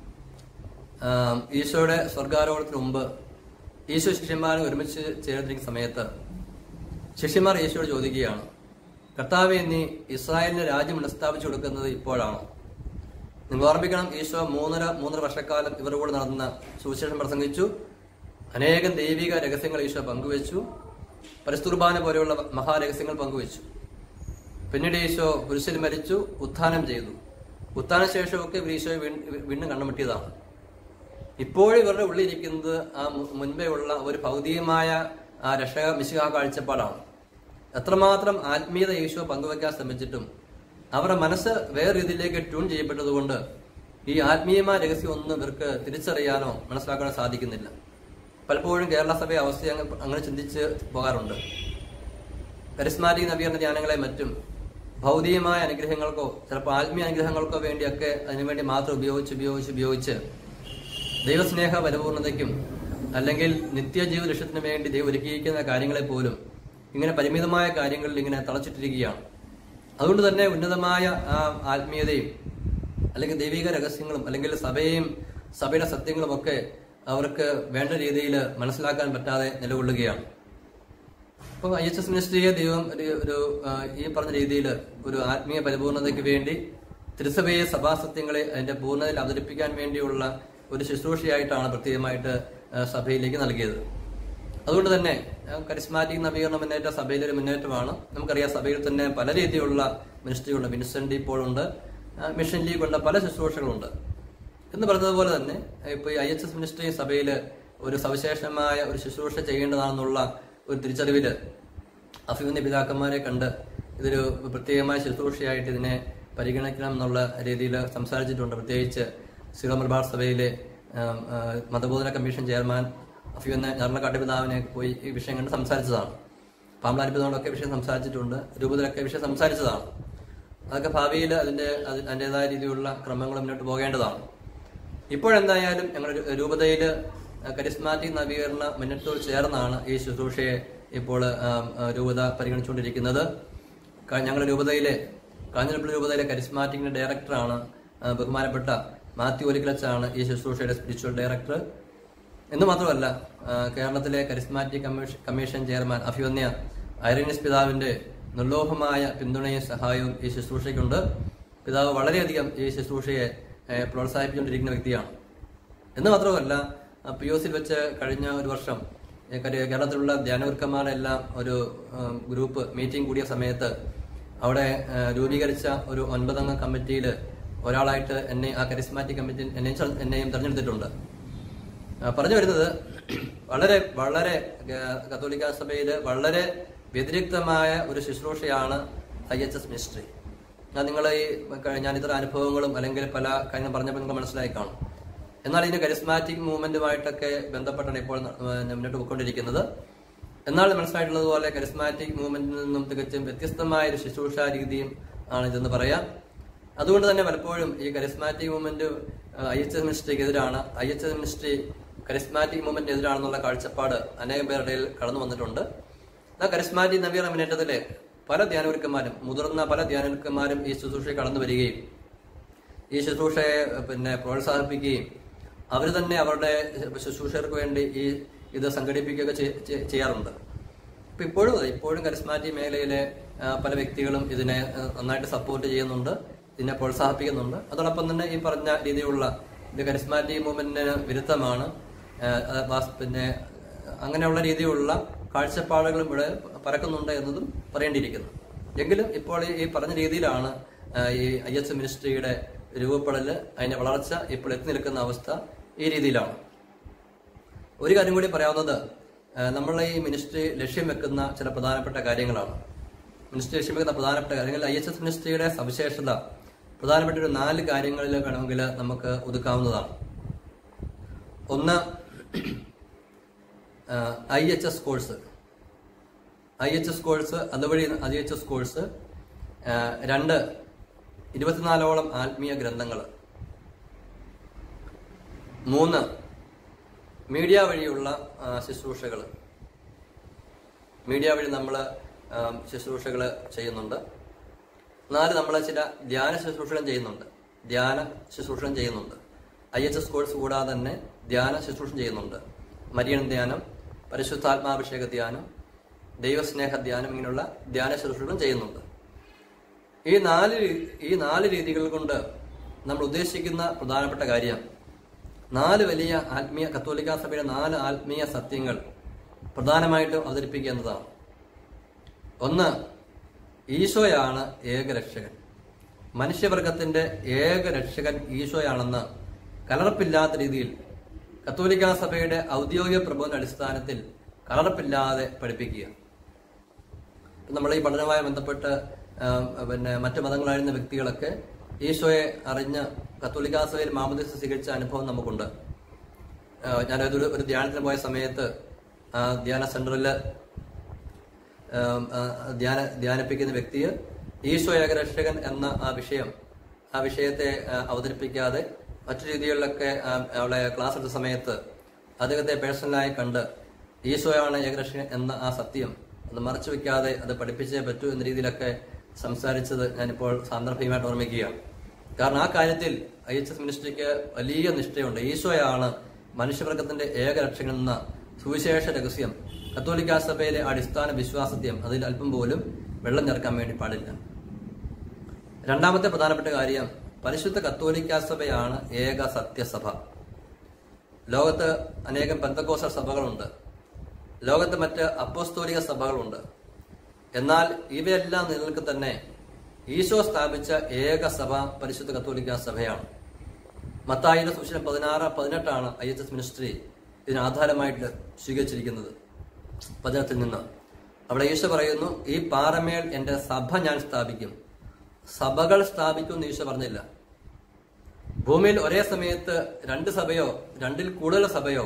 ഈശോയുടെ സ്വർഗാരോഹണത്തിന് മുമ്പ് ഈശോ ശിഷ്യന്മാരെ ഒരുമിച്ച് ചേർന്നിരിക്കുന്ന സമയത്ത് ശിഷ്യന്മാർ ഈശോയോട് ചോദിക്കുകയാണ്, കർത്താവേ, നീ ഇസ്രായേലിന് രാജ്യം പുനഃസ്ഥാപിച്ചു കൊടുക്കുന്നത് ഇപ്പോഴാണോ? നിങ്ങൾ ഓർമ്മിക്കണം, ഈശോ മൂന്നര വർഷക്കാലം ഇവരുടെ കൂടെ നടന്ന സുവിശേഷം പ്രസംഗിച്ചു. അനേകം ദൈവിക രഹസ്യങ്ങൾ ഈശോ പങ്കുവെച്ചു. പരിശുദ്ധ പോലെയുള്ള മഹാരഹസ്യങ്ങൾ പങ്കുവെച്ചു. പിന്നീട് ഈശോ കുരിശിൽ മരിച്ചു, ഉത്ഥാനം ചെയ്തു. ഉത്ഥാന ശേഷമൊക്കെ ഇവർ ഈശോയെ വീണ്ടും കണ്ടുമുട്ടിയതാണ്. ഇപ്പോഴും ഇവരുടെ ഉള്ളിലിരിക്കുന്നത് ആ മുൻപേ ഉള്ള ഒരു ഭൗതികമായ ആ രക്ഷക മിശിഹ കാഴ്ചപ്പാടാണ്. എത്രമാത്രം ആത്മീയത ഈശോ പങ്കുവെക്കാൻ ശ്രമിച്ചിട്ടും അവരുടെ മനസ്സ് വേറെ രീതിയിലേക്ക് ട്യൂൺ ചെയ്യപ്പെട്ടതുകൊണ്ട് ഈ ആത്മീയമായ രഹസ്യം ഒന്നും ഇവർക്ക് തിരിച്ചറിയാനോ മനസ്സിലാക്കാനോ സാധിക്കുന്നില്ല. പലപ്പോഴും കേരള സഭയെ അവസ്ഥ അങ്ങനെ ചിന്തിച്ച് പോകാറുണ്ട്. കരിസ്മാറ്റിക് നവീകരണ ധ്യാനങ്ങളെ മറ്റും ഭൗതികമായ അനുഗ്രഹങ്ങൾക്കോ ചിലപ്പോൾ ആത്മീയ അനുഗ്രഹങ്ങൾക്കോ വേണ്ടിയൊക്കെ അതിനുവേണ്ടി മാത്രം ഉപയോഗിച്ച് ദൈവസ്നേഹ പരിപൂർണതയ്ക്കും അല്ലെങ്കിൽ നിത്യജീവ ലക്ഷ്യത്തിനു വേണ്ടി ദൈവം ഒരുക്കിയിരിക്കുന്ന കാര്യങ്ങളെ പോലും ഇങ്ങനെ പരിമിതമായ കാര്യങ്ങളിൽ ഇങ്ങനെ തളച്ചിട്ടിരിക്കുകയാണ്. അതുകൊണ്ട് തന്നെ ഉന്നതമായ ആ ആത്മീയതയും അല്ലെങ്കിൽ ദൈവിക രഹസ്യങ്ങളും അല്ലെങ്കിൽ സഭയുടെ സത്യങ്ങളും ഒക്കെ അവർക്ക് വേണ്ട രീതിയിൽ മനസ്സിലാക്കാൻ പറ്റാതെ നിലകൊള്ളുകയാണ്. ഇപ്പം IHS മിനിസ്ട്രിയെ ദൈവം ഈ പറഞ്ഞ രീതിയിൽ ഒരു ആത്മീയ പരിപൂർണതയ്ക്ക് വേണ്ടി തിരുസഭയെ സഭാസത്യങ്ങളെ അതിന്റെ പൂർണ്ണതയിൽ അവതരിപ്പിക്കാൻ വേണ്ടിയുള്ള ഒരു ശുശ്രൂഷയായിട്ടാണ് പ്രത്യേകമായിട്ട് സഭയിലേക്ക് നൽകിയത്. അതുകൊണ്ട് തന്നെ കരിസ്മാറ്റിക് നവീകരണ മുന്നേറ്റം സഭയിലെ ഒരു മുന്നേറ്റമാണ്. നമുക്കറിയാം സഭയിൽ തന്നെ പല രീതിയിലുള്ള മിനിസ്ട്രികളുണ്ട്. വിൻസെന്റ് ഇപ്പോഴുണ്ട്, മിഷൻ ലീഗ് ഉണ്ട്, പല ശുശ്രൂഷകളുണ്ട്. എന്ന് പറഞ്ഞതുപോലെ തന്നെ ഇപ്പോൾ ഈ IHS മിനിസ്ട്രി സഭയിൽ ഒരു സവിശേഷമായ ഒരു ശുശ്രൂഷ ചെയ്യേണ്ടതാണെന്നുള്ള ഒരു തിരിച്ചറിവില് അഭിമന്യ പിതാക്കന്മാരെ കണ്ട് ഇതൊരു പ്രത്യേകമായ ശുശ്രൂഷയായിട്ട് ഇതിനെ പരിഗണിക്കണം എന്നുള്ള രീതിയിൽ സംസാരിച്ചിട്ടുണ്ട്. പ്രത്യേകിച്ച് സീറോ മലബാർ സഭയിലെ മതബോധന കമ്മീഷൻ ചെയർമാൻ അഭിമന്യ ഞർലക്കാട്ട് പിതാവിനെ പോയി ഈ വിഷയം കണ്ട് സംസാരിച്ചതാണ്. പാമ്പളാരി പിതാവിനൊക്കെ വിഷയം സംസാരിച്ചിട്ടുണ്ട്, രൂപത്തിലൊക്കെ വിഷയം സംസാരിച്ചതാണ്. അതൊക്കെ ഭാവിയിൽ അതിൻ്റെതായ രീതിയിലുള്ള ക്രമങ്ങൾ മുന്നോട്ട് പോകേണ്ടതാണ്. ഇപ്പോഴെന്തായാലും ഞങ്ങളുടെ രൂപതയിൽ കരിസ്മാറ്റിക് നവീകരണ മുന്നേറ്റത്തോട് ചേർന്നാണ് ഈ ശുശ്രൂഷയെ ഇപ്പോൾ രൂപത പരിഗണിച്ചുകൊണ്ടിരിക്കുന്നത്. ഞങ്ങളുടെ രൂപതയിലെ കാഞ്ഞിരപ്പള്ളി രൂപതയിലെ കരിസ്മാറ്റിക്കിന്റെ ഡയറക്ടറാണ് ബഹുമാനപ്പെട്ട മാത്യു ഒലിക്കലച്ചാണ് ഈ ശുശ്രൂഷയുടെ സ്പിരിച്വൽ ഡയറക്ടർ. എന്ന് മാത്രമല്ല കേരളത്തിലെ കരിസ്മാറ്റിക് കമ്മീഷൻ ചെയർമാൻ അഭിമന്യ ഐറീനസ് പിതാവിന്റെ നിർലോഭമായ പിന്തുണയും സഹായവും ഈ ശുശ്രൂഷയ്ക്കുണ്ട്. പിതാവ് വളരെയധികം ഈ ശുശ്രൂഷയെ പ്രോത്സാഹിപ്പിച്ചുകൊണ്ടിരിക്കുന്ന വ്യക്തിയാണ്. എന്ന് മാത്രമല്ല POC വെച്ച് കഴിഞ്ഞ ഒരു വർഷം കേരളത്തിലുള്ള ധ്യാനഗുരുക്കന്മാരെല്ലാം ഒരു ഗ്രൂപ്പ് മീറ്റിംഗ് കൂടിയ സമയത്ത് അവിടെ രൂപീകരിച്ച ഒരു 9 അംഗ കമ്മിറ്റിയിൽ ഒരാളായിട്ട് ആ കരിസ്മാറ്റിക് കമ്മിറ്റി എന്നെയും തെരഞ്ഞെടുത്തിട്ടുണ്ട്. പറഞ്ഞു വരുന്നത് വളരെ വളരെ കത്തോലിക്ക സഭയിൽ വളരെ വ്യതിരിക്തമായ ഒരു ശുശ്രൂഷയാണ് IHS മിനിസ്ട്രി. ഞാൻ ഇത്തരം അനുഭവങ്ങളും അല്ലെങ്കിൽ പല കാര്യങ്ങളും പറഞ്ഞപ്പോൾ നിങ്ങൾ മനസ്സിലായി കാണും. എന്നാൽ ഇതിന് കരിസ്മാറ്റിക് മൂവ്മെന്റുമായിട്ടൊക്കെ ബന്ധപ്പെട്ടാണ് ഇപ്പോൾ മുന്നോട്ട് പോയിക്കൊണ്ടിരിക്കുന്നത്. എന്നാൽ മനസ്സിലായിട്ടുള്ളതുപോലെ കരിസ്മാറ്റിക് മൂവ്മെന്റിൽ നിന്നും തികച്ചും വ്യത്യസ്തമായ ഒരു ശുശ്രൂഷാ രീതിയും ആണ് ഇതെന്ന് പറയാം. അതുകൊണ്ട് തന്നെ പലപ്പോഴും ഈ കരിസ്മാറ്റിക് മൂവ്മെന്റ് IHS മിനിസ്ട്രിക്ക് എതിരാണ്, IHS മിനിസ്ട്രി കരിസ്മാറ്റിക് മൂവ്മെന്റ് എതിരാണെന്നുള്ള കാഴ്ചപ്പാട് അനേകം പേരുടെ കടന്നു വന്നിട്ടുണ്ട്. എന്നാൽ കരിസ്മാറ്റിക് നവീകരണ മുന്നേറ്റത്തിലെ പല ധ്യാനഗുരുക്കന്മാരും മുതിർന്ന പല ധ്യാനഗുരുക്കന്മാരും ഈ ശുശ്രൂഷയെ കടന്നു വരികയും ഈ ശുശ്രൂഷയെ പ്രോത്സാഹിപ്പിക്കുകയും അവർ തന്നെ അവരുടെ ശുശ്രൂഷകർക്ക് വേണ്ടി ഇത് സംഘടിപ്പിക്കുകയൊക്കെ ചെയ്യാറുണ്ട്. അപ്പൊ ഇപ്പോഴും കരിസ്മാറ്റിക് മേഖലയിലെ പല വ്യക്തികളും ഇതിനെ നന്നായിട്ട് സപ്പോർട്ട് ചെയ്യുന്നുണ്ട്, ഇതിനെ പ്രോത്സാഹിപ്പിക്കുന്നുണ്ട്. അതോടൊപ്പം തന്നെ ഈ പറഞ്ഞ രീതിയിലുള്ള ഇത് കരിസ്മാറ്റിക് മൂവ്മെന്റിന് വിരുദ്ധമാണ്. പിന്നെ അങ്ങനെയുള്ള രീതിയിലുള്ള കാഴ്ചപ്പാടുകളും ഇവിടെ പരക്കുന്നുണ്ട് എന്നതും പറയേണ്ടിയിരിക്കുന്നു. എങ്കിലും ഇപ്പോൾ ഈ പറഞ്ഞ രീതിയിലാണ് ഈ IHS മിനിസ്ട്രിയുടെ രൂപപ്പെടല്, അതിന്റെ വളർച്ച ഇപ്പോൾ എത്തി നിൽക്കുന്ന അവസ്ഥ ഈ രീതിയിലാണ്. ഒരു കാര്യം കൂടി പറയാവുന്നത്, നമ്മളെ ഈ മിനിസ്ട്രി ലക്ഷ്യം വെക്കുന്ന ചില പ്രധാനപ്പെട്ട കാര്യങ്ങളാണ്. മിനിസ്ട്രി ലക്ഷ്യം വെക്കുന്ന പ്രധാനപ്പെട്ട കാര്യങ്ങൾ IHS മിനിസ്ട്രിയുടെ സവിശേഷത പ്രധാനപ്പെട്ട ഒരു 4 കാര്യങ്ങളിൽ വേണമെങ്കിൽ നമുക്ക് ഒതുക്കാവുന്നതാണ്. ഒന്ന്, IHS കോഴ്സ്, അതുവഴി IHS കോഴ്സ്. 2, 24ഓളം ആത്മീയ ഗ്രന്ഥങ്ങൾ. 3, മീഡിയ വഴിയുള്ള ശുശ്രൂഷകൾ. മീഡിയ വഴി നമ്മൾ ശുശ്രൂഷകൾ ചെയ്യുന്നുണ്ട്. 4, നമ്മൾ ചില ധ്യാന ശുശ്രൂഷകളും ചെയ്യുന്നുണ്ട്. IHS കോഴ്സ് കൂടാതെ തന്നെ ധ്യാന ശുശ്രൂഷ ചെയ്യുന്നുണ്ട്. മരിയൻ ധ്യാനം, പരിശുദ്ധാത്മാഭിഷേക ധ്യാനം, ദൈവസ്നേഹ ധ്യാനം, ഇങ്ങനെയുള്ള ധ്യാന ശുശ്രൂഷകളും ചെയ്യുന്നുണ്ട്. ഈ 4 രീതികൾ കൊണ്ട് നമ്മൾ ഉദ്ദേശിക്കുന്ന പ്രധാനപ്പെട്ട കാര്യം വലിയ കത്തോലിക്കാ സഭയുടെ 4 ആത്മീയ സത്യങ്ങൾ പ്രധാനമായിട്ടും അവതരിപ്പിക്കുക എന്നതാണ്. ഒന്ന്, ഈശോയാണ് ഏകരക്ഷകൻ. മനുഷ്യവർഗത്തിന്റെ ഏകരക്ഷകൻ ഈശോയാണെന്ന് കലർപ്പില്ലാത്ത രീതിയിൽ കത്തോലിക്കാ സഭയുടെ ഔദ്യോഗിക പ്രബോധന അടിസ്ഥാനത്തിൽ കലർപ്പില്ലാതെ പഠിപ്പിക്കുക. നമ്മൾ ഈ പഠനവുമായി ബന്ധപ്പെട്ട് മറ്റു മതങ്ങളായിരുന്ന വ്യക്തികളൊക്കെ ഈശോയെ അറിഞ്ഞ് കത്തോലിക്കാ സഭയിൽ മാമോദീസ സ്വീകരിച്ച അനുഭവം നമുക്കുണ്ട്. ഞാനൊരു ധ്യാനത്തിന് പോയ സമയത്ത് ധ്യാന സെന്ററിൽ ധ്യാനിപ്പിക്കുന്ന വ്യക്തിയെ ഈശോ ഏകരക്ഷകൻ എന്ന ആ വിഷയത്തെ അവതരിപ്പിക്കാതെ മറ്റു രീതികളിലൊക്കെ അവളെ ക്ലാസ് എടുത്ത സമയത്ത് അദ്ദേഹത്തെ പേഴ്സണലായി കണ്ട് ഈശോയാണ് ഏകരക്ഷകൻ എന്ന ആ സത്യം അത് മറച്ചു വെക്കാതെ അത് പഠിപ്പിച്ചേ പറ്റൂ എന്ന രീതിയിലൊക്കെ സംസാരിച്ചത് ഞാനിപ്പോൾ സാന്ദർഭികമായിട്ട് ഓർമ്മിക്കുകയാണ്. കാരണം ആ കാര്യത്തിൽ IHS മിനിസ്ട്രിക്ക് വലിയ നിഷ്ഠയുണ്ട്. ഈശോയാണ് മനുഷ്യവർഗത്തിന്റെ ഏകരക്ഷകൻ എന്ന സുവിശേഷ രഹസ്യം കത്തോലിക്കാ സഭയിലെ അടിസ്ഥാന വിശ്വാസത്യം അതിൽ അല്പം പോലും വെള്ളം ചേർക്കാൻ വേണ്ടി പാടില്ല. രണ്ടാമത്തെ പ്രധാനപ്പെട്ട കാര്യം, പരിശുദ്ധ കത്തോലിക്കാ സഭയാണ് ഏക സത്യസഭ. ലോകത്ത് അനേകം പെന്തക്കോസ്തൽ സഭകളുണ്ട്, ലോകത്ത് മറ്റ് അപ്പോസ്തോലിക സഭകളുണ്ട്. എന്നാൽ ഇവയെല്ലാം നിലനിൽക്കെ തന്നെ ഈശോ സ്ഥാപിച്ച ഏക സഭ പരിശുദ്ധ കത്തോലിക്കാ സഭയാണ്. മത്തായിയുടെ സുവിശേഷം 16-18 IHS മിനിസ്ട്രി ഇതിനാധാരമായിട്ട് സ്വീകരിച്ചിരിക്കുന്നത്. വചനത്തിൽ നിന്ന് അവിടെ ഈശോ പറയുന്നു, ഈ പാറമേൽ എന്റെ സഭ ഞാൻ സ്ഥാപിക്കും. സഭകൾ സ്ഥാപിക്കും എന്ന് ഈശോ പറഞ്ഞില്ല. ഭൂമിയിൽ ഒരേ സമയത്ത് 2 സഭയോ 2-ൽ കൂടുതൽ സഭയോ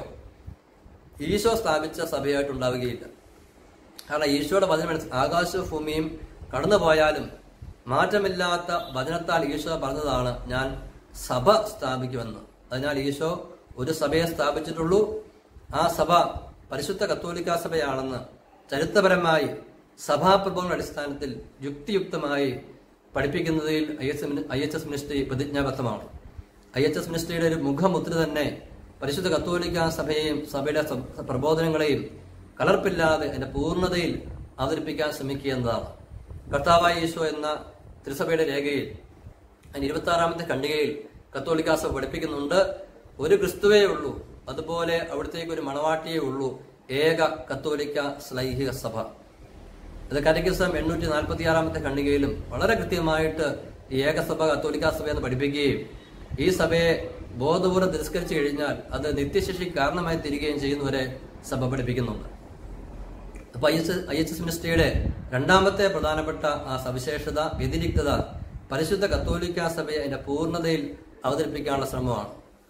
ഈശോ സ്ഥാപിച്ച സഭയായിട്ടുണ്ടാവുകയില്ല. കാരണം ഈശോയുടെ വചനം ആകാശവും ഭൂമിയും കടന്നുപോയാലും മാറ്റമില്ലാത്ത വചനത്താൽ ഈശോ പറഞ്ഞതാണ്, ഞാൻ സഭ സ്ഥാപിക്കുമെന്ന്. അതിനാൽ ഈശോ ഒരു സഭയെ സ്ഥാപിച്ചിട്ടുള്ളൂ. ആ സഭ പരിശുദ്ധ കത്തോലിക്കാ സഭയാണെന്ന് ചരിത്രപരമായി സഭാപ്രബോധന അടിസ്ഥാനത്തിൽ യുക്തിയുക്തമായി പഠിപ്പിക്കുന്നതിൽ IHS മിനിസ്ട്രി പ്രതിജ്ഞാബദ്ധമാണ്. IHS മിനിസ്ട്രിയുടെ ഒരു മുഖമുദ്ര തന്നെ പരിശുദ്ധ കത്തോലിക്കാ സഭയെയും സഭയുടെ പ്രബോധനങ്ങളെയും കലർപ്പില്ലാതെ അതിന്റെ പൂർണ്ണതയിൽ അവതരിപ്പിക്കാൻ ശ്രമിക്കുക എന്നതാണ്. കർത്താവായ ഈശോ എന്ന തിരുസഭയുടെ രേഖയിൽ അതിന് 26-ാമത്തെ ഖണ്ഡികയിൽ കത്തോലിക്കാ സഭ പഠിപ്പിക്കുന്നുണ്ട്, ഒരു ക്രിസ്തുവേ ഉള്ളൂ, അതുപോലെ അവിടത്തേക്ക് ഒരു മണവാട്ടിയേ ഉള്ളൂ, ഏക കത്തോലിക്ക ശ്ലൈഹിക സഭ. അത് കാറ്റക്കിസം 846-ാമത്തെ ഖണ്ഡികയിലും വളരെ കൃത്യമായിട്ട് ഈ ഏകസഭ കത്തോലിക്കാ സഭ എന്ന് പഠിപ്പിക്കുകയും ഈ സഭയെ ബോധപൂർവ്വം തിരസ്കരിച്ചു കഴിഞ്ഞാൽ അത് നിത്യശിക്ഷയ്ക്ക് കാരണമായി തീരുകയും ചെയ്യുന്നവരെ സഭ പഠിപ്പിക്കുന്നുണ്ട്. അപ്പൊ IHS മിനിസ്ട്രിയുടെ രണ്ടാമത്തെ പ്രധാനപ്പെട്ട ആ സവിശേഷത, വ്യതിരിക്തത പരിശുദ്ധ കത്തോലിക്കാ സഭയെ അതിന്റെ പൂർണ്ണതയിൽ അവതരിപ്പിക്കാനുള്ള ശ്രമമാണ്.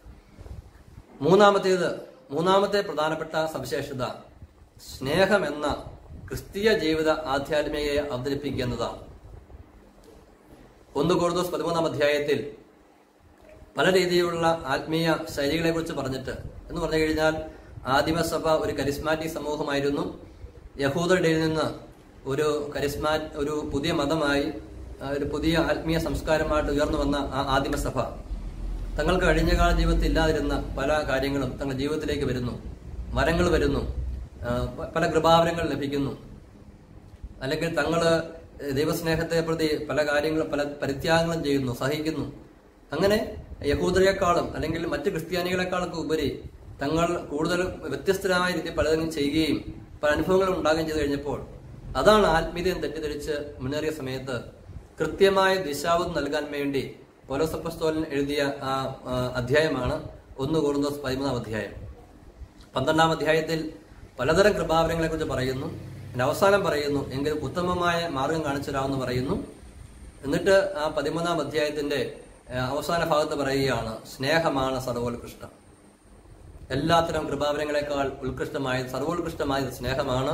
മൂന്നാമത്തെ പ്രധാനപ്പെട്ട സവിശേഷത സ്നേഹം എന്ന ക്രിസ്തീയ ജീവിത ആധ്യാത്മികയെ അവതരിപ്പിക്കുക എന്നതാണ്. 1 കൊരിന്ത്യർ 13-ാം അധ്യായത്തിൽ പല രീതിയിലുള്ള ആത്മീയ ശൈലികളെ കുറിച്ച് പറഞ്ഞിട്ട് എന്ന് പറഞ്ഞു കഴിഞ്ഞാൽ ആദിമസഭ ഒരു കരിസ്മാറ്റിക് സമൂഹമായിരുന്നു. യഹൂദരുടെ നിന്ന് ഒരു പുതിയ മതമായി, ഒരു പുതിയ ആത്മീയ സംസ്കാരമായിട്ട് ഉയർന്നു വന്ന ആ ആദിമസഭ തങ്ങൾക്ക് കഴിഞ്ഞകാല ജീവിതത്തിൽ ഇല്ലാതിരുന്ന പല കാര്യങ്ങളും തങ്ങളുടെ ജീവിതത്തിലേക്ക് വരുന്നു. മരങ്ങൾ വരുന്നു, പല കൃപാവരങ്ങൾ ലഭിക്കുന്നു, അല്ലെങ്കിൽ തങ്ങള് ദൈവസ്നേഹത്തെ പ്രതി പല കാര്യങ്ങളും പല പരിത്യാഗങ്ങളും ചെയ്യുന്നു, സഹിക്കുന്നു. അങ്ങനെ യഹൂദരെക്കാളും അല്ലെങ്കിൽ മറ്റ് ക്രിസ്ത്യാനികളെക്കാളൊക്കെ ഉപരി തങ്ങൾ കൂടുതൽ വ്യത്യസ്തരായ രീതി പലതും ചെയ്യുകയും പല അനുഭവങ്ങളും ഉണ്ടാകുകയും ചെയ്തു കഴിഞ്ഞപ്പോൾ അതാണ് ആത്മീയതയും തെറ്റിദ്ധരിച്ച് മുന്നേറിയ സമയത്ത് കൃത്യമായ ദിശാബോധം നൽകാൻ വേണ്ടി പൗലോസ് അപ്പോസ്തലൻ എഴുതിയ ആ അധ്യായമാണ് 1 കൊരിന്ത്യർ 13-ാം അധ്യായം. 12-ാം അധ്യായത്തിൽ പലതരം കൃപാവരങ്ങളെ കുറിച്ച് പറയുന്നു. പിന്നെ അവസാനം പറയുന്നു, എങ്കിലും ഉത്തമമായ മാർഗം കാണിച്ചുതരാമെന്ന് പറയുന്നു. എന്നിട്ട് ആ 13-ാം അധ്യായത്തിന്റെ അവസാന ഭാഗത്ത് പറയുകയാണ്, സ്നേഹമാണ് സർവോത്കൃഷ്ടം. എല്ലാത്തരം കൃപാവരങ്ങളെക്കാൾ ഉത്കൃഷ്ടമായത്, സർവോത്കൃഷ്ടമായത് സ്നേഹമാണ്.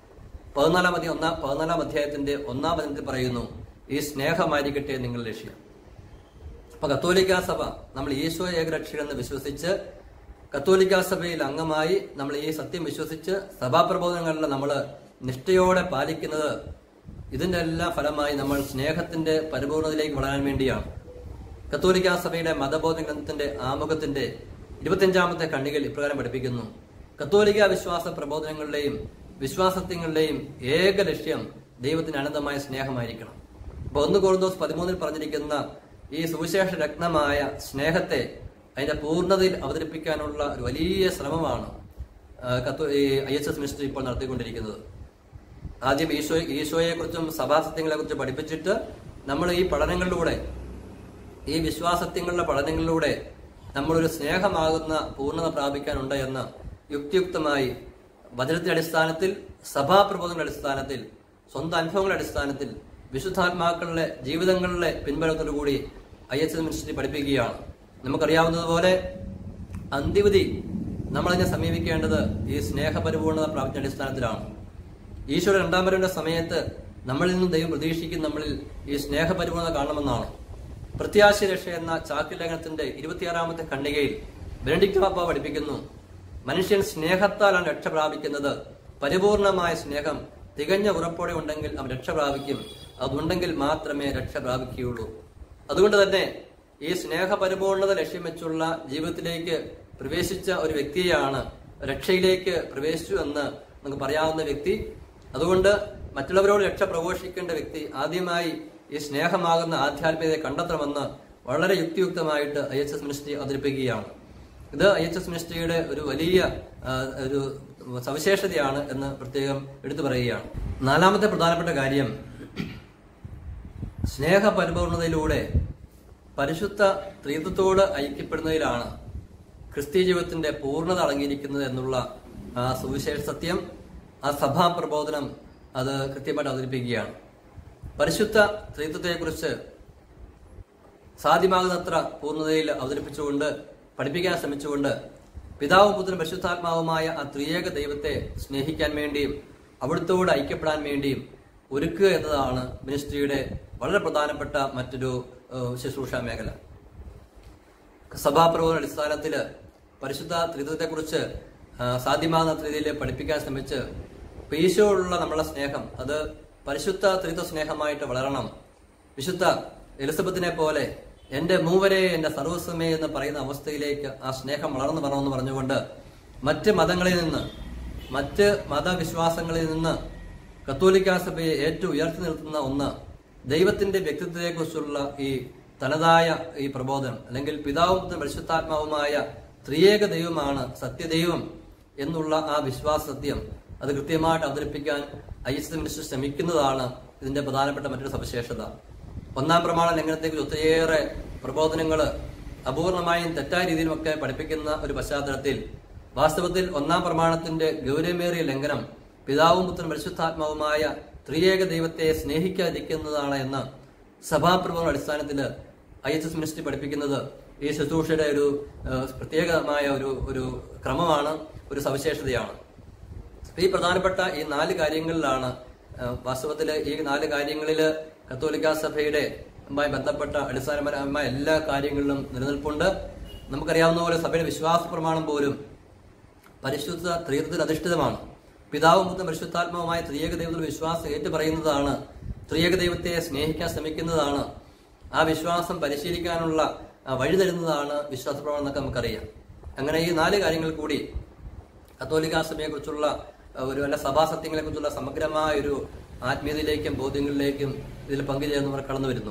14-ാം അധ്യായത്തിന്റെ 1-ാം വചനത്തിൽ പറയുന്നു, ഈ സ്നേഹമായിരിക്കട്ടെ നിങ്ങളുടെ ലക്ഷ്യം. അപ്പൊ കത്തോലിക്കാ സഭ നമ്മൾ ഈശോ ഏകരക്ഷകനെന്ന് വിശ്വസിച്ച് കത്തോലിക്കാ സഭയിൽ അംഗമായി നമ്മൾ ഈ സത്യം വിശ്വസിച്ച് സഭാപ്രബോധനങ്ങളിൽ നമ്മൾ നിഷ്ഠയോടെ പാലിക്കുന്നത് ഇതിന്റെ എല്ലാ ഫലമായി നമ്മൾ സ്നേഹത്തിന്റെ പരിപൂർണതയിലേക്ക് വളരാൻ വേണ്ടിയാണ്. കത്തോലിക്കാ സഭയുടെ മതബോധന ഗ്രന്ഥത്തിന്റെ ആമുഖത്തിന്റെ 25-ാമത്തെ ഖണ്ഡികയിൽ ഇപ്രകാരം പഠിപ്പിക്കുന്നു, കത്തോലിക്ക വിശ്വാസ പ്രബോധനങ്ങളുടെയും വിശ്വാസത്യങ്ങളുടെയും ഏക ലക്ഷ്യം ദൈവത്തിന് അനന്തമായ സ്നേഹമായിരിക്കണം. അപ്പൊ 1 കൊരിന്ത്യർ 13-ൽ പറഞ്ഞിരിക്കുന്ന ഈ സുവിശേഷ രത്നമായ സ്നേഹത്തെ അതിന്റെ പൂർണ്ണതയിൽ അവതരിപ്പിക്കാനുള്ള ഒരു വലിയ ശ്രമമാണ് IHS മിനിസ്ട്രി ഇപ്പോൾ നടത്തിക്കൊണ്ടിരിക്കുന്നത്. ആദ്യം ഈശോയെക്കുറിച്ചും സഭാസത്യങ്ങളെക്കുറിച്ചും പഠിപ്പിച്ചിട്ട് നമ്മൾ ഈ പഠനങ്ങളിലൂടെ, ഈ വിശ്വാസത്യങ്ങളുടെ പഠനങ്ങളിലൂടെ നമ്മളൊരു സ്നേഹമാകുന്ന പൂർണ്ണത പ്രാപിക്കാനുണ്ട് എന്ന് യുക്തിയുക്തമായി വചനത്തിന്റെ അടിസ്ഥാനത്തിൽ, സഭാപ്രബോധങ്ങളുടെ അടിസ്ഥാനത്തിൽ, സ്വന്തം അനുഭവങ്ങളുടെ അടിസ്ഥാനത്തിൽ, വിശുദ്ധാത്മാക്കളുടെ ജീവിതങ്ങളിലെ പിൻബലത്തോടുകൂടി IHS മിനിസ്ട്രി പഠിപ്പിക്കുകയാണ്. നമുക്കറിയാവുന്നതുപോലെ അന്ത്യവിധി നമ്മളതിനെ സമീപിക്കേണ്ടത് ഈ സ്നേഹപരിപൂർണത പ്രാപിച്ച അടിസ്ഥാനത്തിലാണ്. ഈശോയുടെ രണ്ടാം വരവിന്റെ സമയത്ത് നമ്മളിൽ നിന്നും ദൈവം പ്രതീക്ഷിക്കുന്ന നമ്മളിൽ ഈ സ്നേഹപരിപൂർണത കാണണമെന്നാണ്. പ്രത്യാശ രക്ഷ എന്ന ചാക്കിൽ ലേഖനത്തിന്റെ 26ാമത്തെ ഖണ്ഡികയിൽ ബെനഡിക്ട് പാപ്പ പഠിപ്പിക്കുന്നു, മനുഷ്യൻ സ്നേഹത്താലാണ് രക്ഷ പ്രാപിക്കുന്നത്. പരിപൂർണമായ സ്നേഹം തികഞ്ഞ ഉറപ്പോടെ ഉണ്ടെങ്കിൽ അവൻ രക്ഷ പ്രാപിക്കും. അതുണ്ടെങ്കിൽ മാത്രമേ രക്ഷ പ്രാപിക്കുകയുള്ളൂ. അതുകൊണ്ട് തന്നെ ഈ സ്നേഹപരിപൂർണത ലക്ഷ്യം വെച്ചുള്ള ജീവിതത്തിലേക്ക് പ്രവേശിച്ച ഒരു വ്യക്തിയെയാണ്, രക്ഷയിലേക്ക് പ്രവേശിച്ചു എന്ന് നമുക്ക് പറയാവുന്ന വ്യക്തി. അതുകൊണ്ട് മറ്റുള്ളവരോട് രക്ഷ പ്രഘോഷിക്കേണ്ട വ്യക്തി ആദ്യമായി ഈ സ്നേഹമാകുന്ന ആധ്യാത്മികതയെ കണ്ടെത്തണമെന്ന് വളരെ യുക്തിയുക്തമായിട്ട് IHS മിനിസ്ട്രി അവതരിപ്പിക്കുകയാണ്. ഇത് IHS മിനിസ്ട്രിയുടെ ഒരു വലിയ ഒരു സവിശേഷതയാണ് എന്ന് പ്രത്യേകം എടുത്തു പറയുകയാണ്. നാലാമത്തെ പ്രധാനപ്പെട്ട കാര്യം, സ്നേഹപരിപൂർണതയിലൂടെ പരിശുദ്ധ ത്രിത്വത്തോട് ഐക്യപ്പെടുന്നതിലാണ് ക്രിസ്തീയ ജീവിതത്തിന്റെ പൂർണ്ണത അടങ്ങിയിരിക്കുന്നത് എന്നുള്ള ആ സുവിശേഷ സത്യം, ആ സഭാപ്രബോധനം അത് കൃത്യമായിട്ട് അവതരിപ്പിക്കുകയാണ്. പരിശുദ്ധ ത്രിത്വത്തെക്കുറിച്ച് സാധ്യമാകുന്നത്ര പൂർണ്ണതയിൽ അവതരിപ്പിച്ചുകൊണ്ട്, പഠിപ്പിക്കാൻ ശ്രമിച്ചുകൊണ്ട്, പിതാവും പുത്രനും പരിശുദ്ധാത്മാവുമായ ആ ത്രിയേക ദൈവത്തെ സ്നേഹിക്കാൻ വേണ്ടിയും അവിടുത്തോട് ഐക്യപ്പെടാൻ വേണ്ടിയും ഒരുക്കുക എന്നതാണ് മിനിസ്ട്രിയുടെ വളരെ പ്രധാനപ്പെട്ട മറ്റൊരു ശുശ്രൂഷ മേഖല. സഭാപ്രബോധന അടിസ്ഥാനത്തിൽ പരിശുദ്ധ ത്രിത്വത്തെക്കുറിച്ച് സാധ്യമാകുന്ന രീതിയിൽ പഠിപ്പിക്കാൻ ശ്രമിച്ച് ഈശോയോടുള്ള നമ്മളുടെ സ്നേഹം അത് പരിശുദ്ധ ത്രിത്വ സ്നേഹമായിട്ട് വളരണം. വിശുദ്ധ എലിസബത്തിനെ പോലെ എന്റെ മൂവരെ എന്റെ സർവസ്വമേ എന്ന് പറയുന്ന അവസ്ഥയിലേക്ക് ആ സ്നേഹം വളർന്നു വരണമെന്ന് പറഞ്ഞുകൊണ്ട് മറ്റ് മതങ്ങളിൽ നിന്ന്, മറ്റ് മതവിശ്വാസങ്ങളിൽ നിന്ന് കത്തോലിക്കാ സഭയെ ഏറ്റവും ഉയർത്തി നിർത്തുന്ന ഒന്ന് ദൈവത്തിന്റെ വ്യക്തിത്വത്തെക്കുറിച്ചുള്ള ഈ തനതായ ഈ പ്രബോധനം, അല്ലെങ്കിൽ പിതാവും പരിശുദ്ധാത്മാവുമായ ത്രിയേക ദൈവമാണ് സത്യദൈവം എന്നുള്ള ആ വിശ്വാസ സത്യം അത് കൃത്യമായിട്ട് അവതരിപ്പിക്കാൻ IHS മിനിസ്ട്രി ശ്രമിക്കുന്നതാണ് ഇതിന്റെ പ്രധാനപ്പെട്ട മറ്റൊരു സവിശേഷത. ഒന്നാം പ്രമാണ ലംഘനത്തെക്കുറിച്ച് ഒത്തിരിയേറെ പ്രബോധനങ്ങൾ അപൂർണമായും തെറ്റായ രീതിയിലുമൊക്കെ പഠിപ്പിക്കുന്ന ഒരു പശ്ചാത്തലത്തിൽ വാസ്തവത്തിൽ ഒന്നാം പ്രമാണത്തിന്റെ ഗൗരവമേറിയ ലംഘനം പിതാവും പുത്രനും പരിശുദ്ധാത്മാവുമായ ത്രിയേക ദൈവത്തെ സ്നേഹിക്കാതിരിക്കുന്നതാണ് എന്ന് സഭാപ്രബോധന അടിസ്ഥാനത്തിൽ IHS മിനിസ്ട്രി പഠിപ്പിക്കുന്നത് ഈ ശുശ്രൂഷയുടെ ഒരു പ്രത്യേകമായ ഒരു ക്രമമാണ്, ഒരു സവിശേഷതയാണ്. ഈ പ്രധാനപ്പെട്ട ഈ 4 കാര്യങ്ങളിലാണ് വാസ്തവത്തിൽ ഈ 4 കാര്യങ്ങളിൽ കത്തോലിക്കാ സഭയുടെ ബന്ധപ്പെട്ട അടിസ്ഥാനപരമായ എല്ലാ കാര്യങ്ങളിലും നിലനിൽപ്പുണ്ട്. നമുക്കറിയാവുന്ന പോലെ സഭയുടെ വിശ്വാസ പ്രമാണം പോലും പരിശുദ്ധ ത്രിത്വത്തിൽ അധിഷ്ഠിതമാണ്. പിതാവും പുത്രനും പരിശുദ്ധാത്മാവുമായ ത്രിയേക ദൈവത്തിൽ വിശ്വാസം ഏറ്റുപറയുന്നതാണ്, ത്രിയേക ദൈവത്തെ സ്നേഹിക്കാൻ ശ്രമിക്കുന്നതാണ്, ആ വിശ്വാസം പരിശീലിക്കാനുള്ള വഴി തരുന്നതാണ് വിശ്വാസ പ്രമാണം എന്നൊക്കെ നമുക്കറിയാം. അങ്ങനെ ഈ 4 കാര്യങ്ങൾ കൂടി കത്തോലിക്കാ സഭയെ കുറിച്ചുള്ള ഒരു അല്ല സഭാസത്യങ്ങളെ കുറിച്ചുള്ള സമഗ്രമായ ഒരു ആത്മീയതയിലേക്കും ബോധ്യങ്ങളിലേക്കും ഇതിൽ പങ്കുചേർന്നവർ കടന്നു വരുന്നു.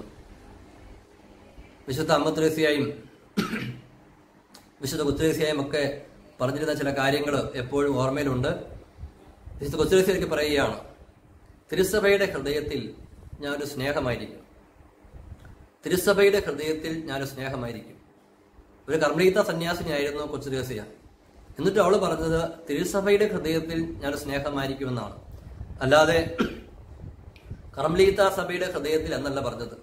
വിശുദ്ധ അമ്മ ത്രേസ്യയും വിശുദ്ധ കുത്രേസ്യയും ഒക്കെ പറഞ്ഞിരുന്ന ചില കാര്യങ്ങൾ എപ്പോഴും ഓർമ്മയിലുണ്ട്. വിശുദ്ധ കുത്രേസ്യയ്ക്ക് പറയുകയാണ്, തിരുസഭയുടെ ഹൃദയത്തിൽ ഞാനൊരു സ്നേഹമായിരിക്കും. തിരുസഭയുടെ ഹൃദയത്തിൽ ഞാനൊരു സ്നേഹമായിരിക്കും. ഒരു കർമ്മലീത്ത സന്യാസിനിയായിരുന്നു കുത്രേസ്യ. എന്നിട്ട് അവൾ പറഞ്ഞത് തിരുസഭയുടെ ഹൃദയത്തിൽ ഞാനൊരു സ്നേഹമായിരിക്കുമെന്നാണ്, അല്ലാതെ കർമ്മലീത്ത സഭയുടെ ഹൃദയത്തിൽ എന്നല്ല പറഞ്ഞത്.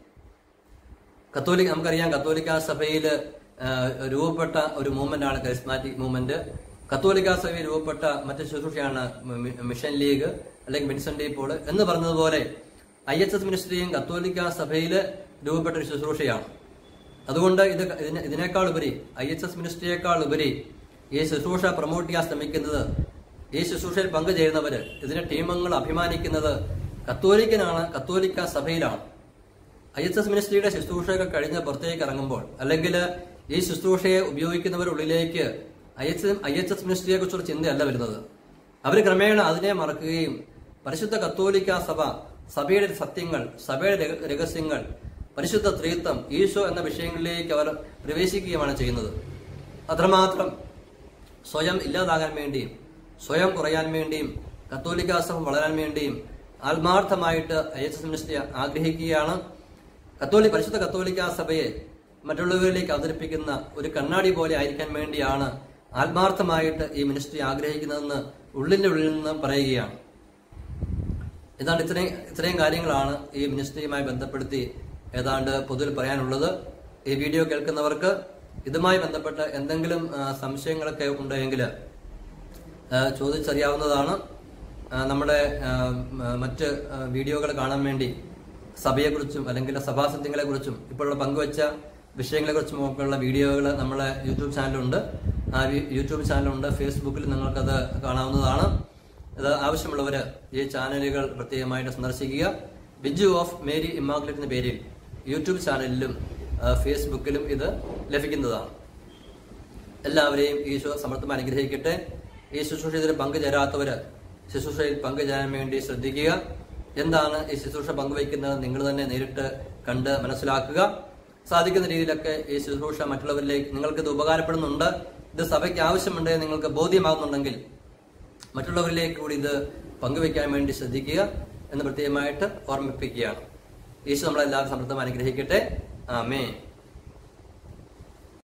നമുക്കറിയാം കത്തോലിക്കാ സഭയിൽ രൂപപ്പെട്ട ഒരു മൂവ്മെന്റ് ആണ് കരിസ്മാറ്റിക് മൂവ്മെന്റ്. കത്തോലിക്കാ സഭയിൽ രൂപപ്പെട്ട മറ്റു ശുശ്രൂഷയാണ് മിഷൻ ലീഗ് അല്ലെങ്കിൽ വിൻസെന്റ് ഡി പോൾ എന്ന് പറഞ്ഞതുപോലെ IHS മിനിസ്ട്രിയും കത്തോലിക്കാ സഭയിൽ രൂപപ്പെട്ട ഒരു ശുശ്രൂഷയാണ്. അതുകൊണ്ട് ഇതിനേക്കാൾ ഉപരി IHS മിനിസ്ട്രിയേക്കാൾ ഉപരി ഈ ശുശ്രൂഷ പ്രൊമോട്ട് ചെയ്യാൻ ശ്രമിക്കുന്നത്, ഈ ശുശ്രൂഷയിൽ പങ്കുചേരുന്നവര്, ഇതിന്റെ ടീമംഗങ്ങൾ അഭിമാനിക്കുന്നത് കത്തോലിക്കനാണ്, കത്തോലിക്ക സഭയിലാണ്. IHS മിനിസ്ട്രിയുടെ ശുശ്രൂഷകൾ കഴിഞ്ഞ് പുറത്തേക്ക് ഇറങ്ങുമ്പോൾ അല്ലെങ്കിൽ ഈ ശുശ്രൂഷയെ ഉപയോഗിക്കുന്നവരുള്ളിലേക്ക് IHS മിനിസ്ട്രിയെ കുറിച്ചുള്ള ചിന്തയല്ല വരുന്നത്. അവർ ക്രമേണ അതിനെ മറക്കുകയും പരിശുദ്ധ കത്തോലിക്ക സഭ, സഭയുടെ സത്യങ്ങൾ, സഭയുടെ രഹസ്യങ്ങൾ, പരിശുദ്ധ ത്രിത്വം, ഈശോ എന്ന വിഷയങ്ങളിലേക്ക് അവർ പ്രവേശിക്കുകയുമാണ് ചെയ്യുന്നത്. അത്രമാത്രം സ്വയം ഇല്ലാതാകാൻ വേണ്ടിയും സ്വയം കുറയാൻ വേണ്ടിയും കത്തോലിക്കാ സഭ വളരാൻ വേണ്ടിയും ആത്മാർത്ഥമായിട്ട് IHS മിനിസ്ട്രി ആഗ്രഹിക്കുകയാണ്. പരിശുദ്ധ കത്തോലിക്കാ സഭയെ മറ്റുള്ളവരിലേക്ക് അവതരിപ്പിക്കുന്ന ഒരു കണ്ണാടി പോലെ ആയിരിക്കാൻ വേണ്ടിയാണ് ആത്മാർത്ഥമായിട്ട് ഈ മിനിസ്ട്രി ആഗ്രഹിക്കുന്നതെന്ന് ഉള്ളിന്റെ ഉള്ളിൽ നിന്ന് പറയുകയാണ്. ഏതാണ്ട് ഇത്രയും കാര്യങ്ങളാണ് ഈ മിനിസ്ട്രിയുമായി ബന്ധപ്പെടുത്തി ഏതാണ്ട് പൊതുവിൽ പറയാനുള്ളത്. ഈ വീഡിയോ കേൾക്കുന്നവർക്ക് ഇതുമായി ബന്ധപ്പെട്ട് എന്തെങ്കിലും സംശയങ്ങളൊക്കെ ഉണ്ടെങ്കിൽ ചോദിച്ചറിയാവുന്നതാണ്. നമ്മുടെ മറ്റ് വീഡിയോകൾ കാണാൻ വേണ്ടി സഭയെക്കുറിച്ചും അല്ലെങ്കിൽ സഭാസത്യങ്ങളെ കുറിച്ചും ഇപ്പോഴുള്ള പങ്കുവച്ച വിഷയങ്ങളെ കുറിച്ചും ഒക്കെയുള്ള വീഡിയോകൾ നമ്മളെ യൂട്യൂബ് ചാനലുണ്ട്. യൂട്യൂബ് ചാനലുണ്ട്, ഫേസ്ബുക്കിൽ നിങ്ങൾക്കത് കാണാവുന്നതാണ്. ഇത് ആവശ്യമുള്ളവർ ഈ ചാനലുകൾ പ്രത്യേകമായിട്ട് സന്ദർശിക്കുക. ബിജു ഓഫ് മേരി ഇമ്മാക്കുലേറ്റ് എന്ന പേരിൽ യൂട്യൂബ് ചാനലിലും ഫേസ്ബുക്കിലും ഇത് ലഭിക്കുന്നതാണ്. എല്ലാവരെയും ഈശോ സമർത്ഥമായി അനുഗ്രഹിക്കട്ടെ. ഈ ശുശ്രൂഷയിൽ പങ്കുചേരാത്തവര് ശുശ്രൂഷയിൽ പങ്കുചേരാൻ വേണ്ടി ശ്രദ്ധിക്കുക. എന്താണ് ഈ ശുശ്രൂഷ പങ്കുവയ്ക്കുന്നത് നിങ്ങൾ തന്നെ നേരിട്ട് കണ്ട് മനസ്സിലാക്കുക. സാധിക്കുന്ന രീതിയിലൊക്കെ ഈ ശുശ്രൂഷ മറ്റുള്ളവരിലേക്ക് നിങ്ങൾക്ക് ഇത് ഉപകാരപ്പെടുന്നുണ്ട്, ഇത് സഭയ്ക്ക് ആവശ്യമുണ്ട് നിങ്ങൾക്ക് ബോധ്യമാകുന്നുണ്ടെങ്കിൽ മറ്റുള്ളവരിലേക്ക് കൂടി ഇത് പങ്കുവയ്ക്കാൻ വേണ്ടി ശ്രദ്ധിക്കുക എന്ന് പ്രത്യേകമായിട്ട് ഓർമ്മിപ്പിക്കുകയാണ്. ഈശോ നമ്മളെല്ലാവരും സമൃദ്ധമായി അനുഗ്രഹിക്കട്ടെ. ആമേൻ.